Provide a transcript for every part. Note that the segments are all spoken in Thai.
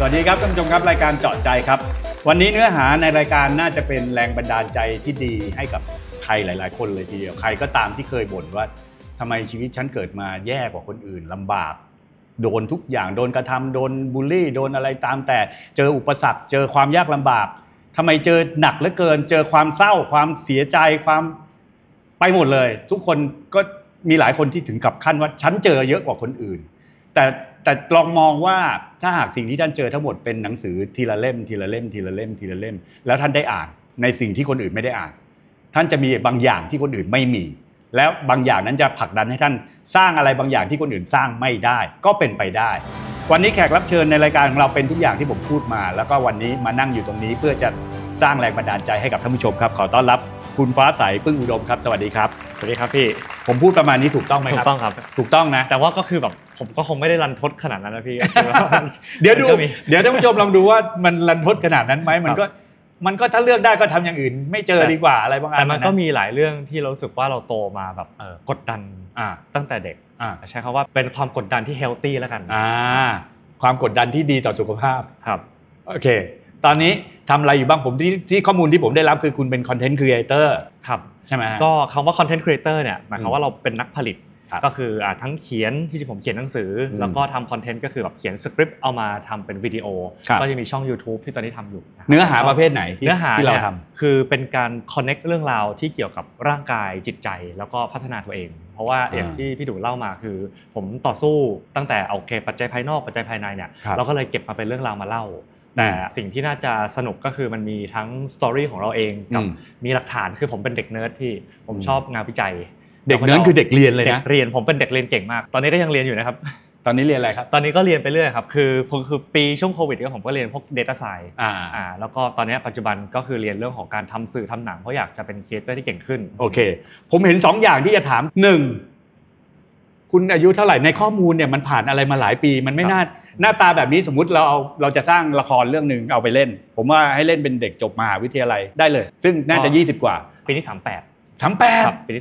วัสดีครับท่านผู้ชมครับรายการเจาะใจครับวันนี้เนื้อหาในรายการน่าจะเป็นแรงบันดาลใจที่ดีให้กับใครหลายๆคนเลยทีเดียวใครก็ตามที่เคยบ่นว่าทำไมชีวิตฉันเกิดมาแย่กว่าคนอื่นลำบากโดนทุกอย่างโดนกระทำโดนบูลลี่โดนอะไรตามแต่เจออุปสรรคเจอความยากลำบากทำไมเจอหนักเหลือเกินเจอความเศร้าความเสียใจความไปหมดเลยทุกคนก็มีหลายคนที่ถึงกับขั้นว่าฉันเจอเยอะกว่าคนอื่นแต่ลองมองว่าถ้าหากสิ่งที่ท่านเจอทั้งหมดเป็นหนังสือทีละเล่มทีละเล่มทีละเล่มทีละเล่มแล้วท่านได้อ่านในสิ่งที่คนอื่นไม่ได้อ่านท่านจะมีบางอย่างที่คนอื่นไม่มีแล้วบางอย่างนั้นจะผลักดันให้ท่านสร้างอะไรบางอย่างที่คนอื่นสร้างไม่ได้ก็เป็นไปได้วันนี้แขกรับเชิญในรายการของเราเป็นทุกอย่างที่ผมพูดมาแล้วก็วันนี้มานั่งอยู่ตรงนี้เพื่อจะสร้างแรงบันดาลใจให้กับท่านผู้ชมครับขอต้อนรับคุณฟ้าใสปึ้งอุดมครับสวัสดีครับสวัสดีครับพี่ผมพูดประมาณนี้ถูกต้องไหมครับถูกต้องครับถูกต้องนะแต่ว่าก็คือแบบผมก็คงไม่ได้รันทดขนาดนั้นนะพี่เดี๋ยวท่านผู้ชมลองดูว่ามันรันทดขนาดนั้นไหมมันก็ถ้าเลือกได้ก็ทำอย่างอื่นไม่เจอดีกว่าอะไรบางอย่างแต่มันก็มีหลายเรื่องที่เรารู้สึกว่าเราโตมาแบบกดดันตั้งแต่เด็กใช้คำว่าเป็นความกดดันที่เฮลตี้แล้วกันความกดดันที่ดีต่อสุขภาพครับโอเคตอนนี้ทำอะไรอยู่บ้างผมที่ข้อมูลที่ผมได้รับคือคุณเป็นคอนเทนต์ครีเอเตอร์ครับใช่ไหมก็คำว่าคอนเทนต์ครีเอเตอร์เนี่ยหมายความว่าเราเป็นนักผลิตก็คือทั้งเขียนที่ผมเขียนหนังสือแล้วก็ทำคอนเทนต์ก็คือแบบเขียนสคริปต์เอามาทำเป็นวิดีโอก็จะมีช่อง YouTube ที่ตอนนี้ทำอยู่เนื้อหาประเภทไหนที่เราทำคือเป็นการคอนเนคเรื่องราวที่เกี่ยวกับร่างกายจิตใจแล้วก็พัฒนาตัวเองเพราะว่าอย่างที่พี่ดูเล่ามาคือผมต่อสู้ตั้งแต่โอเคปัจจัยภายนอกปัจจัยภายในเนี่ยเราก็เลยเก็บมาเป็นเรื่องราวมาเล่าแต่สิ่งที่น่าจะสนุกก็คือมันมีทั้งสตอรี่ของเราเองกับมีหลักฐานคือผมเป็นเด็กเนิร์ดที่ผมชอบงานวิจัยเด็กเนิร์ดคือเด็กเรียนเลยนะเรียนผมเป็นเด็กเรียนเก่งมากตอนนี้ก็ยังเรียนอยู่นะครับตอนนี้เรียนอะไรครับตอนนี้ก็เรียนไปเรื่อยครับคือปีช่วงโควิดก็ผมก็เรียนพวก Data Science แล้วก็ตอนนี้ปัจจุบันก็คือเรียนเรื่องของการทำสื่อทำหนังเพราะอยากจะเป็นครีเอเตอร์ที่เก่งขึ้นโอเคผมเห็น2อย่างที่จะถาม1คุณอายุเท่าไหร่ในข้อมูลเนี่ยมันผ่านอะไรมาหลายปีมันไม่น่าหน้าตาแบบนี้สมมุติเราจะสร้างละครเรื่องนึงเอาไปเล่นผมว่าให้เล่นเป็นเด็กจบมหาวิทยาลัยได้เลยซึ่งน่าจะ20กว่าปีนี้ 38 ครับปีนี้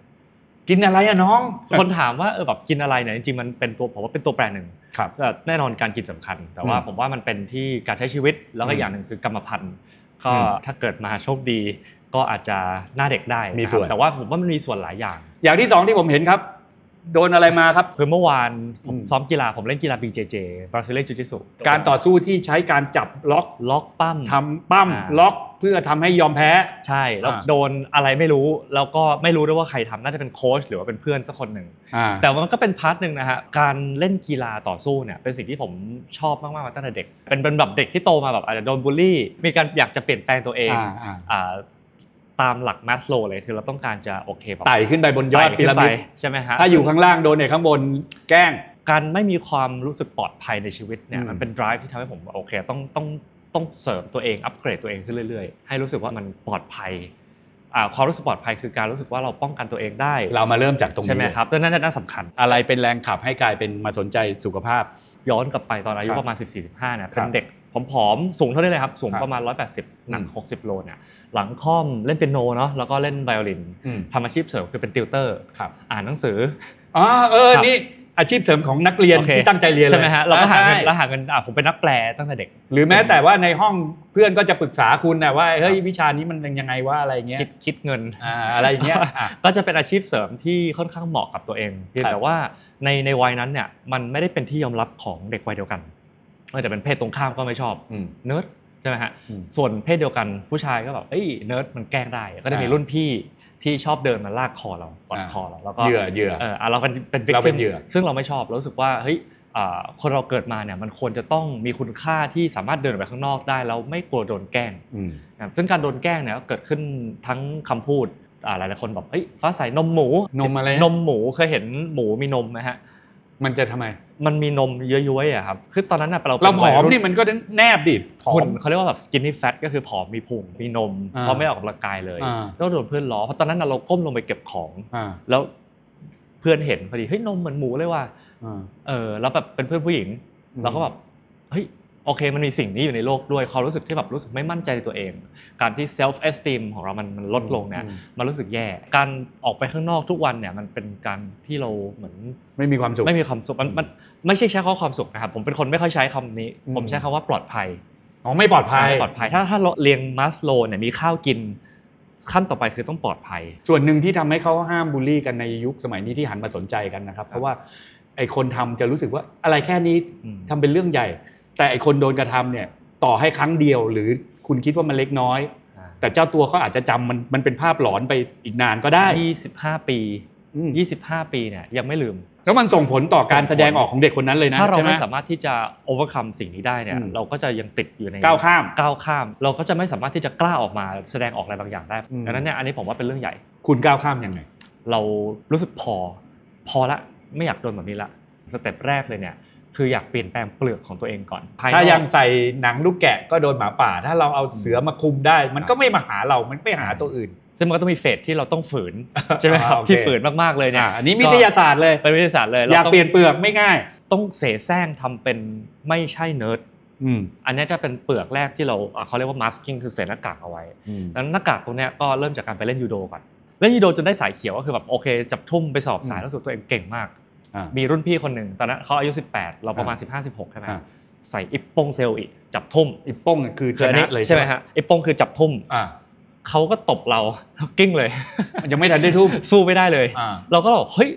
38 กินอะไรอะน้องคนถามว่าแบบกินอะไรเนี่ยจริงๆมันเป็นตัวผมว่าเป็นตัวแปรหนึ่งแน่นอนการกินสำคัญแต่ว่าผมว่ามันเป็นที่การใช้ชีวิตแล้วก็อย่างนึงคือกรรมพันธุ์ก็ถ้าเกิดมาโชคดีก็อาจจะหน้าเด็กได้มีส่วนแต่ว่าผมว่ามันมีส่วนหลายอย่างที่2ที่ผมเห็นครับโดนอะไรมาครับคือเมื่อวานผมซ้อมกีฬาผมเล่นกีฬา BJJ Brazilian Jiu-Jitsu การต่อสู้ที่ใช้การจับล็อกปั้มทำปั้มล็อกเพื่อทำให้ยอมแพ้ใช่แล้วโดนอะไรไม่รู้แล้วก็ไม่รู้ด้วยว่าใครทำน่าจะเป็นโค้ชหรือว่าเป็นเพื่อนสักคนหนึ่งแต่มันก็เป็นพาร์ทนึงนะฮะการเล่นกีฬาต่อสู้เนี่ยเป็นสิ่งที่ผมชอบมากๆมาตั้งแต่เด็กเป็นแบบเด็กที่โตมาแบบอาจจะโดนบูลลี่มีการอยากจะเปลี่ยนแปลงตัวเองตามหลักมัสโลว์เลยคือเราต้องการจะโอเคแบบไต่ขึ้นไปบนยอดพีระมิดใช่ไหมฮะถ้าอยู่ข้างล่างโดนเนี่ยข้างบนแกล้งการไม่มีความรู้สึกปลอดภัยในชีวิตเนี่ยมันเป็น drive ที่ทำให้ผมโอเคต้องเสริมตัวเองอัปเกรดตัวเองขึ้นเรื่อยๆให้รู้สึกว่ามันปลอดภัยความรู้สึกปลอดภัยคือการรู้สึกว่าเราป้องกันตัวเองได้เรามาเริ่มจากตรงนี้ใช่ไหมครับนั่นน่าสำคัญอะไรเป็นแรงขับให้กลายเป็นมาสนใจสุขภาพย้อนกลับไปตอนอายุประมาณ 14-15 เนี่ยเป็นเด็กผอมๆสูงเท่านี้เลยครับสูงประมาณ180หนัก60โลเนี่ยหลังค่อมเล่นเปียโนเนาะแล้วก็เล่นไวโอลินทำอาชีพเสริมคือเป็นติวเตอร์อ่านหนังสือนี่อาชีพเสริมของนักเรียนที่ตั้งใจเรียนเลยใช่ไหมฮะเราก็หาเงินผมเป็นนักแปลตั้งแต่เด็กหรือแม้แต่ว่าในห้องเพื่อนก็จะปรึกษาคุณนะว่าเฮ้ยวิชานี้มันยังไงว่าอะไรเงี้ยคิดเงินอะไรอย่างเงี้ยก็จะเป็นอาชีพเสริมที่ค่อนข้างเหมาะกับตัวเองแต่ว่าในวัยนั้นเนี่ยมันไม่ได้เป็นที่ยอมรับของเด็กวัยเดียวกันไม่แต่เป็นเพศตรงข้ามก็ไม่ชอบเนิร์ดใช่ไหมฮะส่วนเพศเดียวกันผู้ชายก็แบบเอ้ยเนิร์ดมันแกล้งได้ก็จะมีรุ่นพี่ที่ชอบเดินมาลากคอเรากอดคอเราแล้วก็เหยื่อเราเป็นวิกติมซึ่งเราไม่ชอบรู้สึกว่าเฮ้ยคนเราเกิดมาเนี่ยมันควรจะต้องมีคุณค่าที่สามารถเดินออกไปข้างนอกได้แล้วไม่กลัวโดนแกล้งซึ่งการโดนแกล้งเนี่ยก็เกิดขึ้นทั้งคำพูดหลายๆคนแบบเฮ้ยฟ้าใสนมหมูอะไรนมหมูเคยเห็นหมูมีนมไหมฮะมันจะทำไมมันมีนมเยอะๆอ่ะครับคือตอนนั้นเราผอมนี่มันก็แนบดิผอมเขาเรียกว่าแบบ skinny fat ก็คือผอมมีพุงมีนมเพราะไม่ออกกำลังกายเลยแล้วโดนเพื่อนล้อเพราะตอนนั้นเราก้มลงไปเก็บของแล้วเพื่อนเห็นพอดีเฮ้ยนมเหมือนหมูเลยว่ะแล้วแบบเป็นเพื่อนผู้หญิงเราก็แบบเฮ้ยโอเคมันมีสิ่งนี้อยู่ในโลกด้วยความรู้สึกที่แบบรู้สึกไม่มั่นใจในตัวเองการที่ self esteem ของเรามันลดลงเนี่ยมันรู้สึกแย่การออกไปข้างนอกทุกวันเนี่ยมันเป็นการที่เราเหมือนไม่มีความสุขมันไม่ใช่ใช้ความสุขนะครับผมเป็นคนไม่ค่อยใช้คำนี้ผมใช้คำว่าปลอดภัยไม่ปลอดภัยถ้าเรียงมัสโลว์เนี่ยมีข้าวกินขั้นต่อไปคือต้องปลอดภัยส่วนหนึ่งที่ทำให้เขาห้ามบูลลี่กันในยุคสมัยนี้ที่หันมาสนใจกันนะครับเพราะว่าไอ้คนทำจะรู้สึกว่าอะไรแค่นี้ทำเป็นเรื่องใหญ่แต่ไอ้คนโดนกระทำเนี่ยต่อให้ครั้งเดียวหรือคุณคิดว่ามันเล็กน้อยแต่เจ้าตัวเขาอาจจะจำมันเป็นภาพหลอนไปอีกนานก็ได้ 25 ปีเนี่ยยังไม่ลืมแล้วมันส่งผลต่อการแสดงออกของเด็กคนนั้นเลยนะถ้าเราไม่สามารถที่จะ overcome สิ่งนี้ได้เนี่ยเราก็จะยังติดอยู่ในก้าวข้ามเราก็จะไม่สามารถที่จะกล้าออกมาแสดงออกอะไรบางอย่างได้ดังนั้นเนี่ยอันนี้ผมว่าเป็นเรื่องใหญ่คุณก้าวข้ามยังไงเรารู้สึกพอละไม่อยากโดนแบบนี้ละสเต็ปแรกเลยเนี่ยคืออยากเปลี่ยนแปลงเปลือกของตัวเองก่อนถ้ายังใส่หนังลูกแกะก็โดนหมาป่าถ้าเราเอาเสือมาคุมได้มันก็ไม่มาหาเรามันไม่หาตัวอื่นซึ่งมันก็ต้องมีเฟสที่เราต้องฝืนใช่ไหมครับที่ฝืนมากๆเลยเนี่ยอันนี้วิทยาศาสตร์เลยเป็นวิทยาศาสตร์เลยอยากเปลี่ยนเปลือกไม่ง่ายต้องเสแสร้งทำเป็นไม่ใช่เนิร์ดอันนี้จะเป็นเปลือกแรกที่เราเขาเรียกว่า masking คือเสหน้ากากเอาไว้แล้วหน้ากากตรงนี้ก็เริ่มจากการไปเล่นยูโดก่อนเล่นยูโดจนได้สายเขียวก็คือแบบโอเคจับทุ่มไปสอบสายแล้วสุดตัวเองเก่งมากมีรุ่นพี่คนหนึ่งตอนนั้นเขาอายุ18เราประมาณ15-16ใช่ไหมใส่อิปป้งเซลอีกจับทุ่มอิปป้งคือชนะเลยใช่ไหมฮะอิปป้งคือจับทุ่มเขาก็ตบเรากิ้งเลยมันยังไม่ทันได้ทุ่มสู้ไม่ได้เลยเราก็บอกเฮ้ย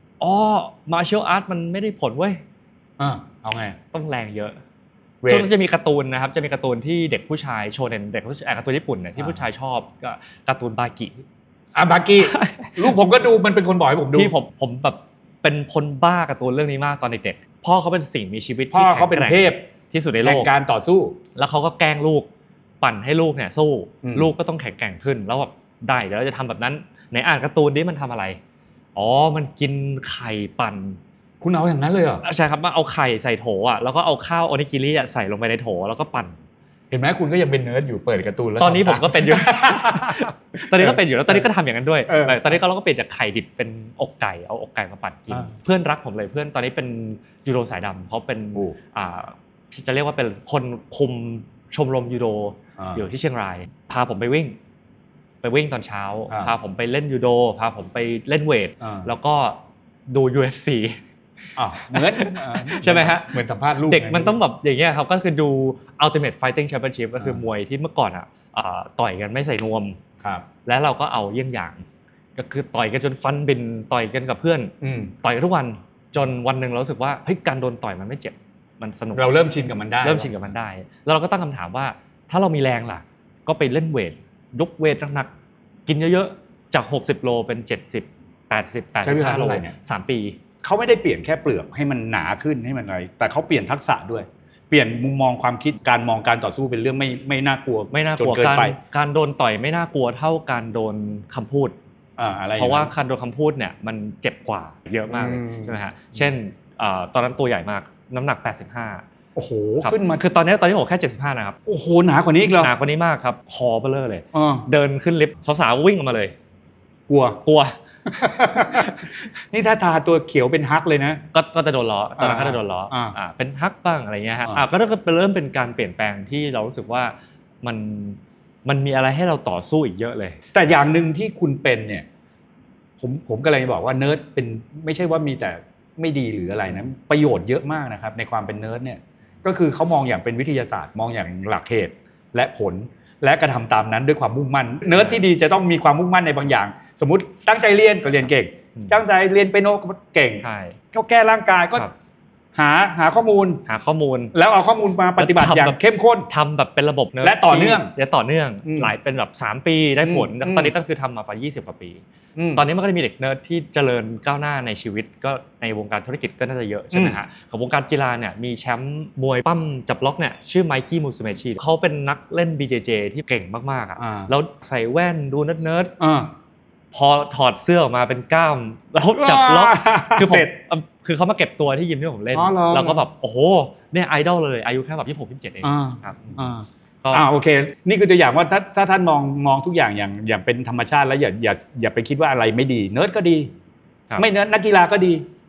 martial art มันไม่ได้ผลเว้ยเอาไงต้องแรงเยอะจนจะมีการ์ตูนนะครับจะมีการ์ตูนที่เด็กผู้ชายโชเนนเด็กผู้ชายการ์ตูนญี่ปุ่นเนี่ยที่ผู้ชายชอบก็การ์ตูนบากิบากิลูกผมก็ดูมันเป็นคนบอกให้ผมดูที่ผมแบบเป็นคนบ้าการ์ตูนเรื่องนี้มากตอนเด็กๆพ่อเขาเป็นสิ่งมีชีวิตพ่อเขาเป็นเทพที่สุดในโลกการต่อสู้แล้วเขาก็แกล้งลูกปั่นให้ลูกเนี่ยสู้ลูกก็ต้องแข็งแกร่งขึ้นแล้วแบบได้เดี๋ยวเราจะทำแบบนั้นในอ่านการ์ตูนนี้มันทำอะไรมันกินไข่ปั่นคุณเอาอย่างนั้นเลยเหรอใช่ครับมาเอาไข่ใส่โถอ่ะแล้วก็เอาข้าวโอนิกิริใส่ลงไปในโถแล้วก็ปั่นเห็นไหมคุณก็ยังเป็นเนิร์ดอยู่เปิดการ์ตูนแล้วตอนนี้ผมก็เป็นอยู่ตอนนี้ก็เป็นอยู่แล้วตอนนี้ก็ทำอย่างนั้นด้วยตอนนี้เราก็เปลี่ยนจากไข่ดิบเป็นอกไก่เอาอกไก่มาปั่นกินเพื่อนรักผมเลยเพื่อนตอนนี้เป็นยูโดสายดำเขาเป็นจะเรียกว่าเป็นคนคุมชมรมยูโดอยู่ที่เชียงรายพาผมไปวิ่งตอนเช้าพาผมไปเล่นยูโดพาผมไปเล่นเวทแล้วก็ดู UFC เหมือนใช่ไหมฮะเหมือนสัมภาษณ์ลูกเด็กมันต้องแบบอย่างเงี้ยครับก็คือดู Ultimate Fighting Championship ก็คือมวยที่เมื่อก่อนต่อยกันไม่ใส่นวมแล้วเราก็เอาเยี่ยงอย่างก็คือต่อยกันจนฟันบินต่อยกันกับเพื่อนต่อยกันทุกวันจนวันนึงเรารู้สึกว่าเฮ้ยการโดนต่อยมันไม่เจ็บมันสนุกเราเริ่มชินกับมันได้แล้วเราก็ตั้งคำถามว่าถ้าเรามีแรงล่ะก็ไปเล่นเวทยกเวทหนักๆกินเยอะๆจาก60โลเป็น70 80 85โล3 ปีเขาไม่ได้เปลี่ยนแค่เปลือกให้มันหนาขึ้นให้มันอะไรแต่เขาเปลี่ยนทักษะด้วยเปลี่ยนมุมมองความคิดการมองการต่อสู้เป็นเรื่องไม่น่ากลัวจนเกินไปการโดนต่อยไม่น่ากลัวเท่าการโดนคำพูดเพราะว่าการโดนคำพูดเนี่ยมันเจ็บกว่าเยอะมากใช่ไหมฮะเช่นตอนนั้นตัวใหญ่มากน้ำหนัก85 โอ้โหขึ้นมาคือตอนนี้ผมแค่75นะครับโอ้โหหนากว่านี้อีกแล้วหนากว่านี้มากครับคอเบลอเลยเดินขึ้นลิฟต์สาวๆวิ่งออกมาเลยกลัวนี่ถ้าทาตัวเขียวเป็นฮักเลยนะก็จะโดนล้อตอนนั้นก็จะโดนล้อเป็นฮักบ้างอะไรเงี้ยฮะก็เริ่มเป็นการเปลี่ยนแปลงที่เรารู้สึกว่ามันมีอะไรให้เราต่อสู้อีกเยอะเลยแต่อย่างนึงที่คุณเป็นเนี่ยผมก็เลยบอกว่าเนิร์ดเป็นไม่ใช่ว่ามีแต่ไม่ดีหรืออะไรนะประโยชน์เยอะมากนะครับในความเป็นเนิร์ดเนี่ยก็คือเขามองอย่างเป็นวิทยาศาสตร์มองอย่างหลักเหตุและผลและกระทำตามนั้นด้วยความมุ่งมั่นเนิร์ดที่ดีจะต้องมีความมุ่งมั่นในบางอย่างสมมุติตั้งใจเรียนก็เรียนเก่งตั้งใจเรียนเปียโนก็เก่งก็แก้ร่างกายก็หาข้อมูลแล้วเอาข้อมูลมาปฏิบัติอย่างเข้มข้นทำแบบเป็นระบบและต่อเนื่องหลายเป็นแบบ3 ปีได้ผลตอนนี้ก็คือทำมาประมาณ20 กว่าปีตอนนี้มันก็จะมีเด็กเนิร์ดที่เจริญก้าวหน้าในชีวิตก็ในวงการธุรกิจก็น่าจะเยอะใช่ไหมฮะของวงการกีฬาเนี่ยมีแชมป์มวยปั้มจับล็อกเนี่ยชื่อไมกี้มูซูเมชิเขาเป็นนักเล่น BJJ ที่เก่งมากๆแล้วใส่แว่นดูเนิร์ดพอถอดเสื้อออกมาเป็นกล้ามแล้วจับล็อกคือเขามาเก็บตัวที่ยิมที่ผมเล่นแล้วก็แบบโอ้โหเนี่ยไอดอลเลยอายุแค่แบบ26-27เองครับโอเคนี่คือตัวอย่างว่าถ้าท่านมองทุกอย่างอย่างเป็นธรรมชาติแล้วอย่าไปคิดว่าอะไรไม่ดีเนิร์ดก็ดีไม่เนิร์ดนักกีฬาก็ดี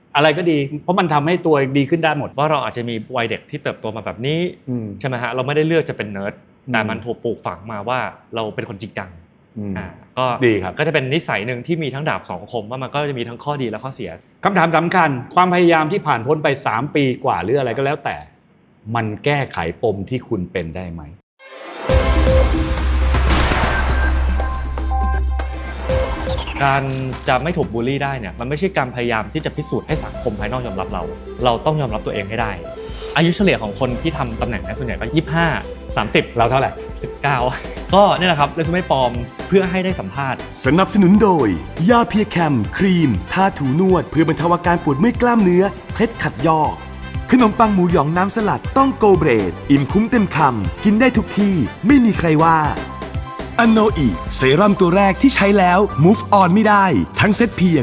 อะไรก็ดีเพราะมันทำให้ตัวดีขึ้นได้หมดว่าเราอาจจะมีวัยเด็กที่เติบโตมาแบบนี้ใช่ไหมฮะเราไม่ได้เลือกจะเป็นเนิร์ดแต่มันถูกปลูกฝังมาว่าเราเป็นคนจริงจังก็ดีครับก็จะเป็นนิสัยหนึ่งที่มีทั้งดาบสองคมว่ามันก็จะมีทั้งข้อดีและข้อเสียคำถามสำคัญความพยายามที่ผ่านพ้นไป3 ปีกว่าหรืออะไรก็แล้วแต่มันแก้ไขปมที่คุณเป็นได้ไหมการจะไม่ถูกบูลลี่ได้เนี่ยมันไม่ใช่การพยายามที่จะพิสูจน์ให้สังคมภายนอกยอมรับเราต้องยอมรับตัวเองให้ได้อายุเฉลี่ยของคนที่ทำตำแหน่งนี้ส่วนใหญ่ก็25 30 เราเท่าไหร่ 19ก็นี่แหละครับเรซูเม่ปลอมเพื่อให้ได้สัมภาษณ์สนับสนุนโดยยาเพียแคมครีมทาถูนวดเพื่อบรรเทาอาการปวดเมื่อยกล้ามเนื้อเคล็ดขัดยอกขนมปังหมูหยองน้ำสลัดต้องโกเบรดอิ่มคุ้มเต็มคำกินได้ทุกที่ไม่มีใครว่าอโนอิเซรั่มตัวแรกที่ใช้แล้ว move on ไม่ได้ทั้งเซ็ตเพียง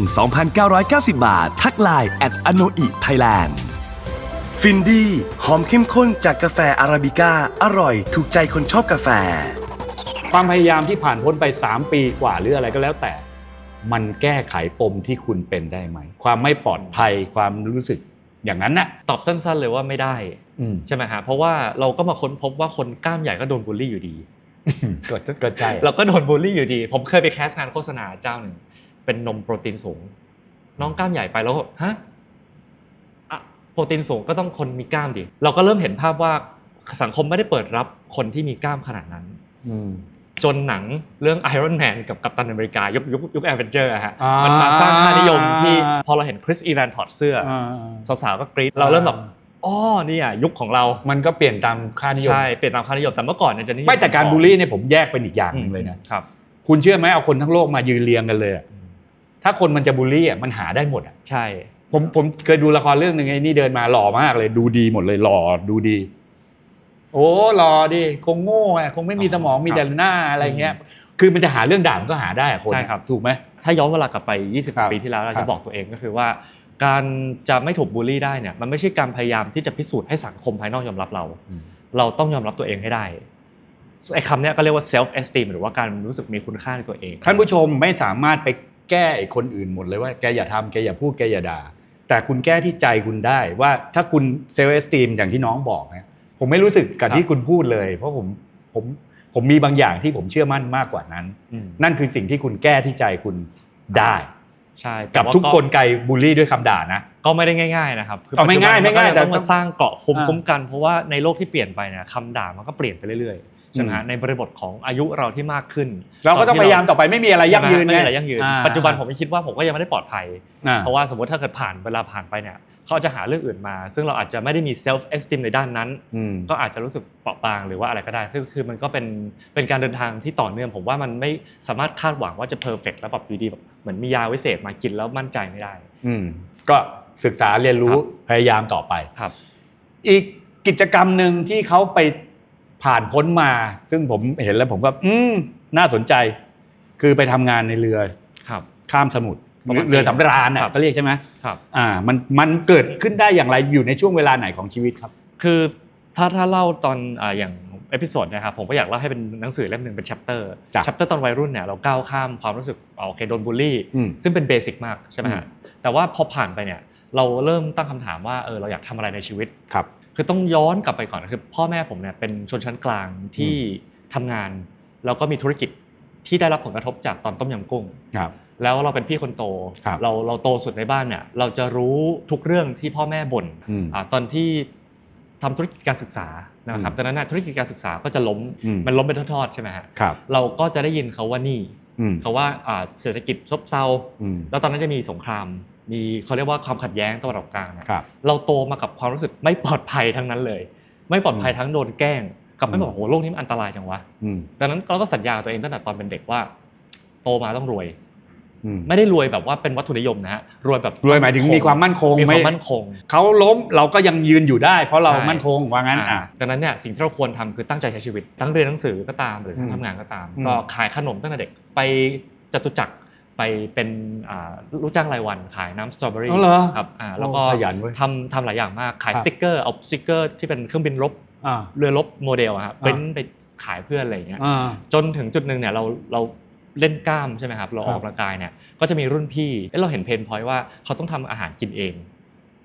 2,990 บาททักไลน์ @anoiThailand ฟินดี้หอมเข้มข้นจากกาแฟอาราบิก้าอร่อยถูกใจคนชอบกาแฟความพยายามที่ผ่านพ้นไป3 ปีกว่าหรืออะไรก็แล้วแต่มันแก้ไขปมที่คุณเป็นได้ไหมความไม่ปลอดภัยความรู้สึกอย่างนั้นน่ะตอบสั้นๆเลยว่าไม่ได้ใช่ไหมฮะเพราะว่าเราก็มาค้นพบว่าคนกล้ามใหญ่ก็โดนบูลลี่อยู่ดีก็ใช่เราก็โดนบูลลี่อยู่ดีผมเคยไปแคสงานโฆษณาเจ้าหนึ่งเป็นนมโปรตีนสูงน้องกล้ามใหญ่ไปแล้วฮะโปรตีนสูงก็ต้องคนมีกล้ามดิเราก็เริ่มเห็นภาพว่าสังคมไม่ได้เปิดรับคนที่มีกล้ามขนาดนั้นจนหนังเรื่อง Iron Man กับกัปตันอเมริกายุคแอดเวนเจอร์ฮะมันมาสร้างค่านิยมที่พอเราเห็นคริสอีแวนถอดเสื้อสาวๆก็กรี๊ดเราเริ่มแบบอ๋อนี่อ่ะยุคของเรามันก็เปลี่ยนตามค่านิยมใช่เปลี่ยนตามค่านิยมแต่เมื่อก่อนเนี่ยจะนิยมไม่แต่การบูลลี่เนี่ยผมแยกเป็นอีกอย่างนึงเลยนะครับคุณเชื่อไหมเอาคนทั้งโลกมายืนเรียงกันเลยถ้าคนมันจะบูลลี่มันหาได้หมดใช่ผมเคยดูละครเรื่องนึงไอ้นี่เดินมาหล่อมากเลยดูดีหมดเลยหล่อดูดีโอ้หล่อดิคงโง่คงไม่มีสมองมีแต่หน้าอะไรเงี้ยคือมันจะหาเรื่องด่ามันก็หาได้คนถูกไหมถ้าย้อนเวลากลับไป20 ปีที่แล้วเราจะบอกตัวเองก็คือว่าการจะไม่ถูกบูลลี่ได้เนี่ยมันไม่ใช่การพยายามที่จะพิสูจน์ให้สังคมภายนอกยอมรับเราต้องยอมรับตัวเองให้ได้ไอ้คำนี้ก็เรียกว่า self esteem หรือว่าการรู้สึกมีคุณค่าในตัวเองท่านผู้ชมไม่สามารถไปแก้คนอื่นหมดเลยว่าแกอย่าทำแกอย่าพูดแกอย่าด่าแต่คุณแก้ที่ใจคุณได้ว่าถ้าคุณ self esteem อย่างที่น้องบอกนะผมไม่รู้สึกกับที่คุณพูดเลยเพราะผมมีบางอย่างที่ผมเชื่อมั่นมากกว่านั้นนั่นคือสิ่งที่คุณแก้ที่ใจคุณได้ใช่กับทุกกลไกบูลลี่ด้วยคำด่านะก็ไม่ได้ง่ายๆนะครับไม่ง่ายแต่ต้องมาสร้างเกราะคุ้มกันเพราะว่าในโลกที่เปลี่ยนไปเนี่ยคำด่ามันก็เปลี่ยนไปเรื่อยๆใช่ไหมฮะในบริบทของอายุเราที่มากขึ้นเราก็ต้องพยายามต่อไปไม่มีอะไรยั่งยืนปัจจุบันผมคิดว่าผมก็ยังไม่ได้ปลอดภัยเพราะว่าสมมติถ้าเกิดเวลาผ่านไปเนี่ยเขาจะหาเรื่องอื่นมาซึ่งเราอาจจะไม่ได้มี self esteem ในด้านนั้นก็อาจจะรู้สึกเปราะบางหรือว่าอะไรก็ได้คือมันก็เป็นการเดินทางที่ต่อเนื่องผมว่ามันไม่สามารถคาดหวังว่าจะ perfect แล้วแบบอยู่ดีแบบเหมือนมียาวิเศษมากินแล้วมั่นใจไม่ได้ก็ศึกษาเรียนรู้พยายามต่อไปครับอีกกิจกรรมนึงที่เขาไปผ่านพ้นมาซึ่งผมเห็นแล้วผมก็น่าสนใจคือไปทำงานในเรือข้ามสมุทรเรือสำราญน่ะก็เรียกใช่ไหมครับมันเกิดขึ้นได้อย่างไรอยู่ในช่วงเวลาไหนของชีวิตครับคือถ้าเล่าตอนอย่างเอพิโซดนะครับผมก็อยากเล่าให้เป็นหนังสือเล่มนึงเป็น chapter ตอนวัยรุ่นเนี่ยเราก้าวข้ามความรู้สึกโอเคโดนบูลลี่ซึ่งเป็นเบสิกมากใช่ไหมฮะแต่ว่าพอผ่านไปเนี่ยเราเริ่มตั้งคำถามว่าเราอยากทำอะไรในชีวิตครับคือต้องย้อนกลับไปก่อนคือพ่อแม่ผมเนี่ยเป็นชนชั้นกลางที่ทำงานแล้วก็มีธุรกิจที่ได้รับผลกระทบจากตอนต้มยำกุ้งแล้วเราเป็นพี่คนโตเราโตสุดในบ้านเนี่ยเราจะรู้ทุกเรื่องที่พ่อแม่บ่นตอนที่ทำธุรกิจการศึกษานะครับตอนนั้นธุรกิจการศึกษาก็จะล้มมันล้มเป็นทอดๆใช่ไหมฮะเราก็จะได้ยินเขาว่านี่เขาว่าเศรษฐกิจซบเซาแล้วตอนนั้นจะมีสงครามมีเขาเรียกว่าความขัดแย้งตะวันออกกลางเราโตมากับความรู้สึกไม่ปลอดภัยทั้งนั้นเลยไม่ปลอดภัยทั้งโดนแกล้งกับไม่บอกโหโลกนี้มันอันตรายจังวะดังนั้นเราก็สัญญาตัวเองตั้งแต่ตอนเป็นเด็กว่าโตมาต้องรวยไม่ได้รวยแบบว่าเป็นวัตถุนิยมนะฮะรวยแบบรวยหมายถึงมีความมั่นคงเขาล้มเราก็ยังยืนอยู่ได้เพราะเรามั่นคงว่างั้นดังนั้นเนี่ยสิ่งที่เราควรทำคือตั้งใจใช้ชีวิตทั้งเรียนหนังสือก็ตามหรือทั้งทำงานก็ตามก็ขายขนมตั้งแต่เด็กไปจตุจักรไปเป็นลูกจ้างรายวันขายน้ำสตรอเบอรี่ครับแล้วก็ทำหลายอย่างมากขายสติ๊กเกอร์เอาสติ๊กเกอร์ที่เป็นเครื่องบินรบเรือรบโมเดลครับเป็นไปขายเพื่อนอะไรอย่างเงี้ยจนถึงจุดนึงเนี่ยเราเล่นกล้ามใช่ไหมครับเราออกกำลังกายเนี่ยก็จะมีรุ่นพี่เราเห็นเพนพอยต์ว่าเขาต้องทำอาหารกินเอง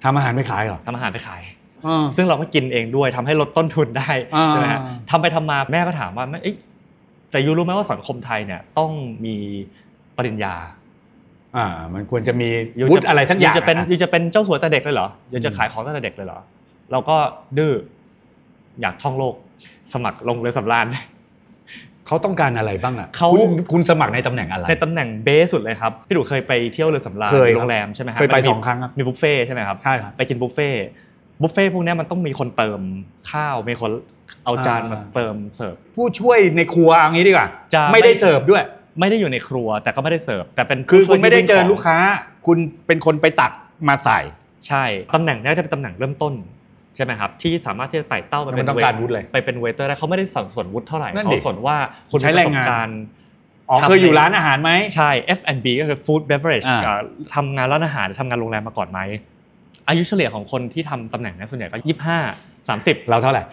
ทำอาหารไปขายเหรอทำอาหารไปขายซึ่งเราก็กินเองด้วยทำให้ลดต้นทุนได้ใช่ไหมฮะทำไปทำมาแม่ก็ถามว่าแต่ยูรู้ไหมว่าสังคมไทยเนี่ยต้องมีปริญญามันควรจะมีวุฒิอะไรสักอย่างจะเป็นเจ้าสัวแต่เด็กเลยเหรอจะขายของตั้งแต่เด็กเลยเหรอเราก็ดื้ออยากท่องโลกสมัครลงเรือสำราญเขาต้องการอะไรบ้างอ่ะคุณสมัครในตำแหน่งอะไรในตำแหน่งเบสสุดเลยครับพี่ดูเคยไปเที่ยวเรือสำราญโรงแรมใช่ไหมครับเคยไป2 ครั้งครับมีบุฟเฟ่ใช่ไหมครับใช่ครับไปกินบุฟเฟ่พวกนี้มันต้องมีคนเติมข้าวมีคนเอาจานมาเติมเสิร์ฟผู้ช่วยในครัวอย่างนี้ดีกว่าไม่ได้เสิร์ฟด้วยไม่ได้อยู่ในครัวแต่ก็ไม่ได้เสิร์ฟแต่เป็นคือคุณไม่ได้เจอลูกค้าคุณเป็นคนไปตักมาใส่ใช่ตำแหน่งนี้จะเป็นตำแหน่งเริ่มต้นใช่ไหมครับที่สามารถที่จะไต่เต้าไปเป็นเวเตอร์ได้เขาไม่ได้สนวุฒิเท่าไหร่เขาสนว่าคุณใช้แรงงานเคยอยู่ร้านอาหารไหมใช่ F&B ก็คือ Food Beverage ทำงานร้านอาหารทำงานโรงแรมมาก่อนไหมอายุเฉลี่ยของคนที่ทำตำแหน่งนี้ส่วนใหญ่ก็25-30 เราเท่าไหร่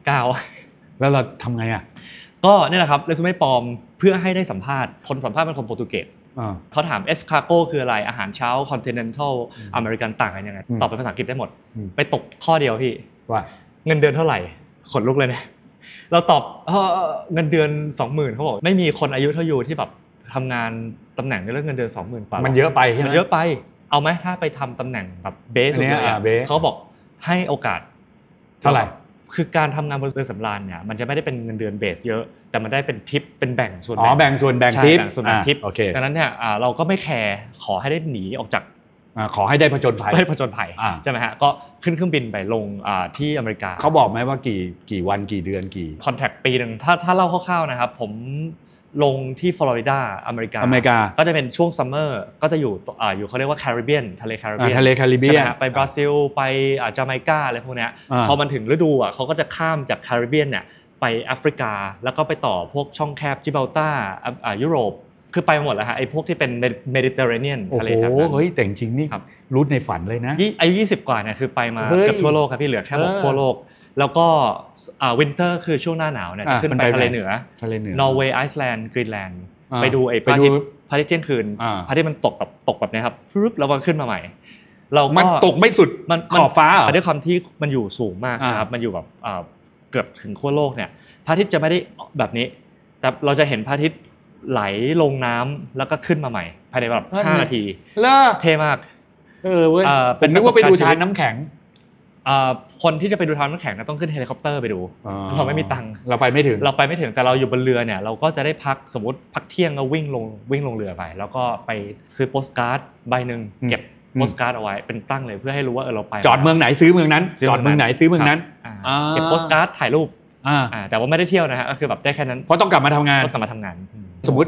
19 แล้วเราทำไงอ่ะก็นี่แหละครับเรซูเม่ปลอมเพื่อให้ได้สัมภาษณ์คนสัมภาษณ์เป็นคนโปรตุเกสเขาถามเอสคาโก้คืออะไรอาหารเช้าคอนติเนนทัลอเมริกันต่างกันยังไงตอบเป็นภาษาอังกฤษได้หมดไปตกข้อเดียวพี่ว่าเงินเดือนเท่าไหร่ขนลุกเลยเนี่ยเราตอบเงินเดือน 20,000 เขาบอกไม่มีคนอายุเท่ายูที่แบบทำงานตำแหน่งในเรื่องเงินเดือน 20,000 กว่ามันเยอะไปใช่ไหมมันเยอะไปเอาไหมถ้าไปทำตำแหน่งแบบเบสเลยเขาบอกให้โอกาสเท่าไหร่คือการทำงานบนเรือสำราญเนี่ยมันจะไม่ได้เป็นเงินเดือนเบสเยอะแต่มันได้เป็นทิปเป็นแบ่งส่วนแบ่งส่วนแบ่งทิปดังนั้นเนี่ยเราก็ไม่แคร์ขอให้ได้หนีออกจากขอให้ได้ผจญภัยใช่ไหมฮะก็ขึ้นเครื่องบินไปลงที่อเมริกาเขาบอกไหมว่ากี่วันกี่เดือนกี่คอนแทคปีนึงถ้าเล่าคร่าวๆนะครับผมลงที่ฟลอริดาอเมริกาก็จะเป็นช่วงซัมเมอร์ก็จะอยู่เขาเรียกว่าแคริบเบียนทะเลแคริบเบียนไปบราซิลไปจาเมกาอะไรพวกนี้พอมันถึงฤดูเขาก็จะข้ามจากแคริบเบียนเนี่ยไปแอฟริกาแล้วก็ไปต่อพวกช่องแคบจิบราลตาร์ยุโรปคือไปหมดแล้วฮะไอ้พวกที่เป็นเมดิเตอร์เรเนียนทะเลครับเฮ้ยแต่จริงนี่รูทในฝันเลยนะอายุ20 กว่าเนี่ยคือไปมาเกือบทั่วโลกครับพี่เหลือแค่บอกทั่วโลกแล้วก็วินเตอร์คือช่วงหน้าหนาวเนี่ยจะขึ้นไปทะเลเหนือนอร์เวย์ไอซ์แลนด์กรีนแลนด์ไปดูไอ้พระอาทิตย์เที่ยงคืนพระอาทิตย์มันตกแบบนี้ครับปึ๊บแล้วมันขึ้นมาใหม่มันตกไม่สุดขอบฟ้าแต่ด้วยความที่มันอยู่สูงมากนะครับมันอยู่แบบเกือบถึงขั้วโลกเนี่ยพระอาทิตย์จะไม่ได้แบบนี้แต่เราจะเห็นพระอาทิตย์ไหลลงน้ำแล้วก็ขึ้นมาใหม่ภายในแบบ5 นาทีเท่มากเว้ยเป็นนึกว่าไปดูทานน้ำแข็งคนที่จะไปดูทานน้ำแข็งต้องขึ้นเฮลิคอปเตอร์ไปดูเราไม่มีตังค์เราไปไม่ถึงแต่เราอยู่บนเรือเนี่ยเราก็จะได้พักสมมติพักเที่ยงก็วิ่งลงเรือไปแล้วก็ไปซื้อโปสการ์ดใบนึงเก็บโปสการ์ดเอาไว้เป็นตั้งเลยเพื่อให้รู้ว่าเราไปจอดเมืองไหนซื้อเมืองนั้นจอดเมืองไหนซื้อเมืองนั้นเก็บโปสการ์ดถ่ายรูปแต่ว่าไม่ได้เที่ยวนะฮะก็คือแบบได้แค่นั้นเพราะต้องกลับมาทำงานสมมติ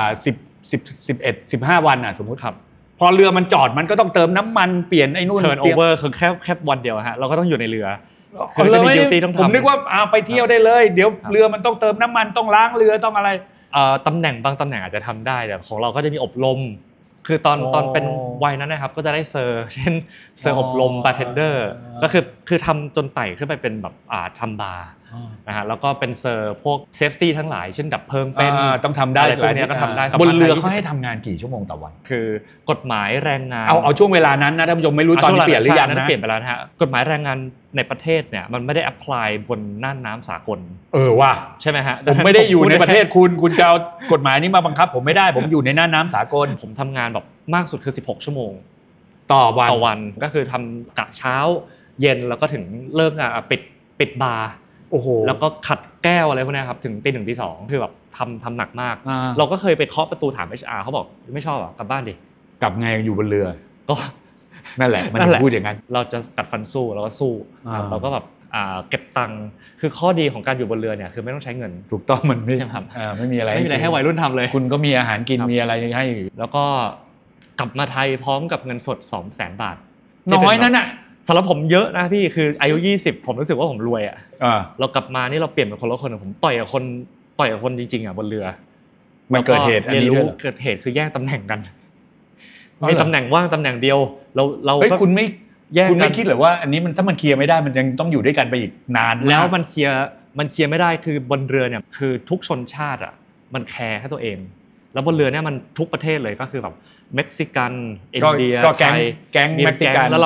15 วันสมมติครับพอเรือมันจอดมันก็ต้องเติมน้ำมันเปลี่ยนไอ้นู่นเทิร์นโอเวอร์คือแค่วันเดียวฮะเราก็ต้องอยู่ในเรือผมนึกว่าไปเที่ยวได้เลยเดี๋ยวเรือมันต้องเติมน้ำมันต้องล้างเรือต้องอะไรตำแหน่งบางตำแหน่งอาจจะทำได้แต่ของเราก็จะมีอบรมคือตอนเป็นวัยนั้นนะครับก็จะได้เซอร์เช่นเซอร์อบรมบาร์เทนเดอร์ก็คือทำจนไต่ขึ้นไปเป็นแบบทำบาร์นะฮะแล้วก็เป็นเซอร์พวกเซฟตี้ทั้งหลายเช่นดับเพลิงเป็นต้องทำได้อะไรพวกนี้ก็ทำได้บนเรือเขาให้ทำงานกี่ชั่วโมงต่อวันคือกฎหมายแรงงานเอาช่วงเวลานั้นนะท่านผู้ชมไม่รู้ตอนนี้เปลี่ยนหรือยังนะเปลี่ยนไปแล้วนะฮะกฎหมายแรงงานในประเทศเนี่ยมันไม่ได้แอพพลายบนน่านน้ำสากลว่ะใช่ไหมฮะผมไม่ได้อยู่ในประเทศคุณจะเอากฎหมายนี้มาบังคับผมไม่ได้ผมอยู่ในน่านน้ำสากลผมทำงานแบบมากสุดคือ16 ชั่วโมงต่อวันก็คือทำกะเช้าเย็นแล้วก็ถึงเลิกงานปิดบาร์แล้วก็ขัดแก้วอะไรพวกนี้ครับถึงตี 1 ตี 2คือแบบทำหนักมากเราก็เคยไปเคาะประตูถาม HR เขาบอกไม่ชอบกลับบ้านดิกลับไงอยู่บนเรือก็นั่นแหละมันพูดอย่างนั้นเราจะกัดฟันสู้เราก็สู้เราก็แบบเก็บตังค์คือข้อดีของการอยู่บนเรือเนี่ยคือไม่ต้องใช้เงินถูกต้องมันไม่ทำไม่มีอะไรให้วัยรุ่นทำเลยคุณก็มีอาหารกินมีอะไรให้แล้วก็กลับมาไทยพร้อมกับเงินสด 200,000 บาทน้อยนั่นน่ะสำหรับผมเยอะนะพี่คืออายุ20ผมรู้สึกว่าผมรวยเรากลับมานี่เราเปลี่ยนเป็นคนละคนผมต่อยกับคนจริงๆบนเรืมันเกิดเหตุอันนี้ด้วยเกิดเหตุคือแย่งตำแหน่งกันมีตำแหน่งว่างตำแหน่งเดียวเราคุณไม่คิดหรือว่าอันนี้มันถ้ามันเคลียร์ไม่ได้มันยังต้องอยู่ด้วยกันไปอีกนานแล้วมันเคลียร์ไม่ได้คือบนเรือเนี่ยคือทุกชนชาติมันแคร์แค่ตัวเองแล้วบนเรือเนี่ยมันทุกประเทศเลยก็คือแบบเม็กซิกันอินเดียก็แก๊งเม็กซิกันแล้วเราแบบ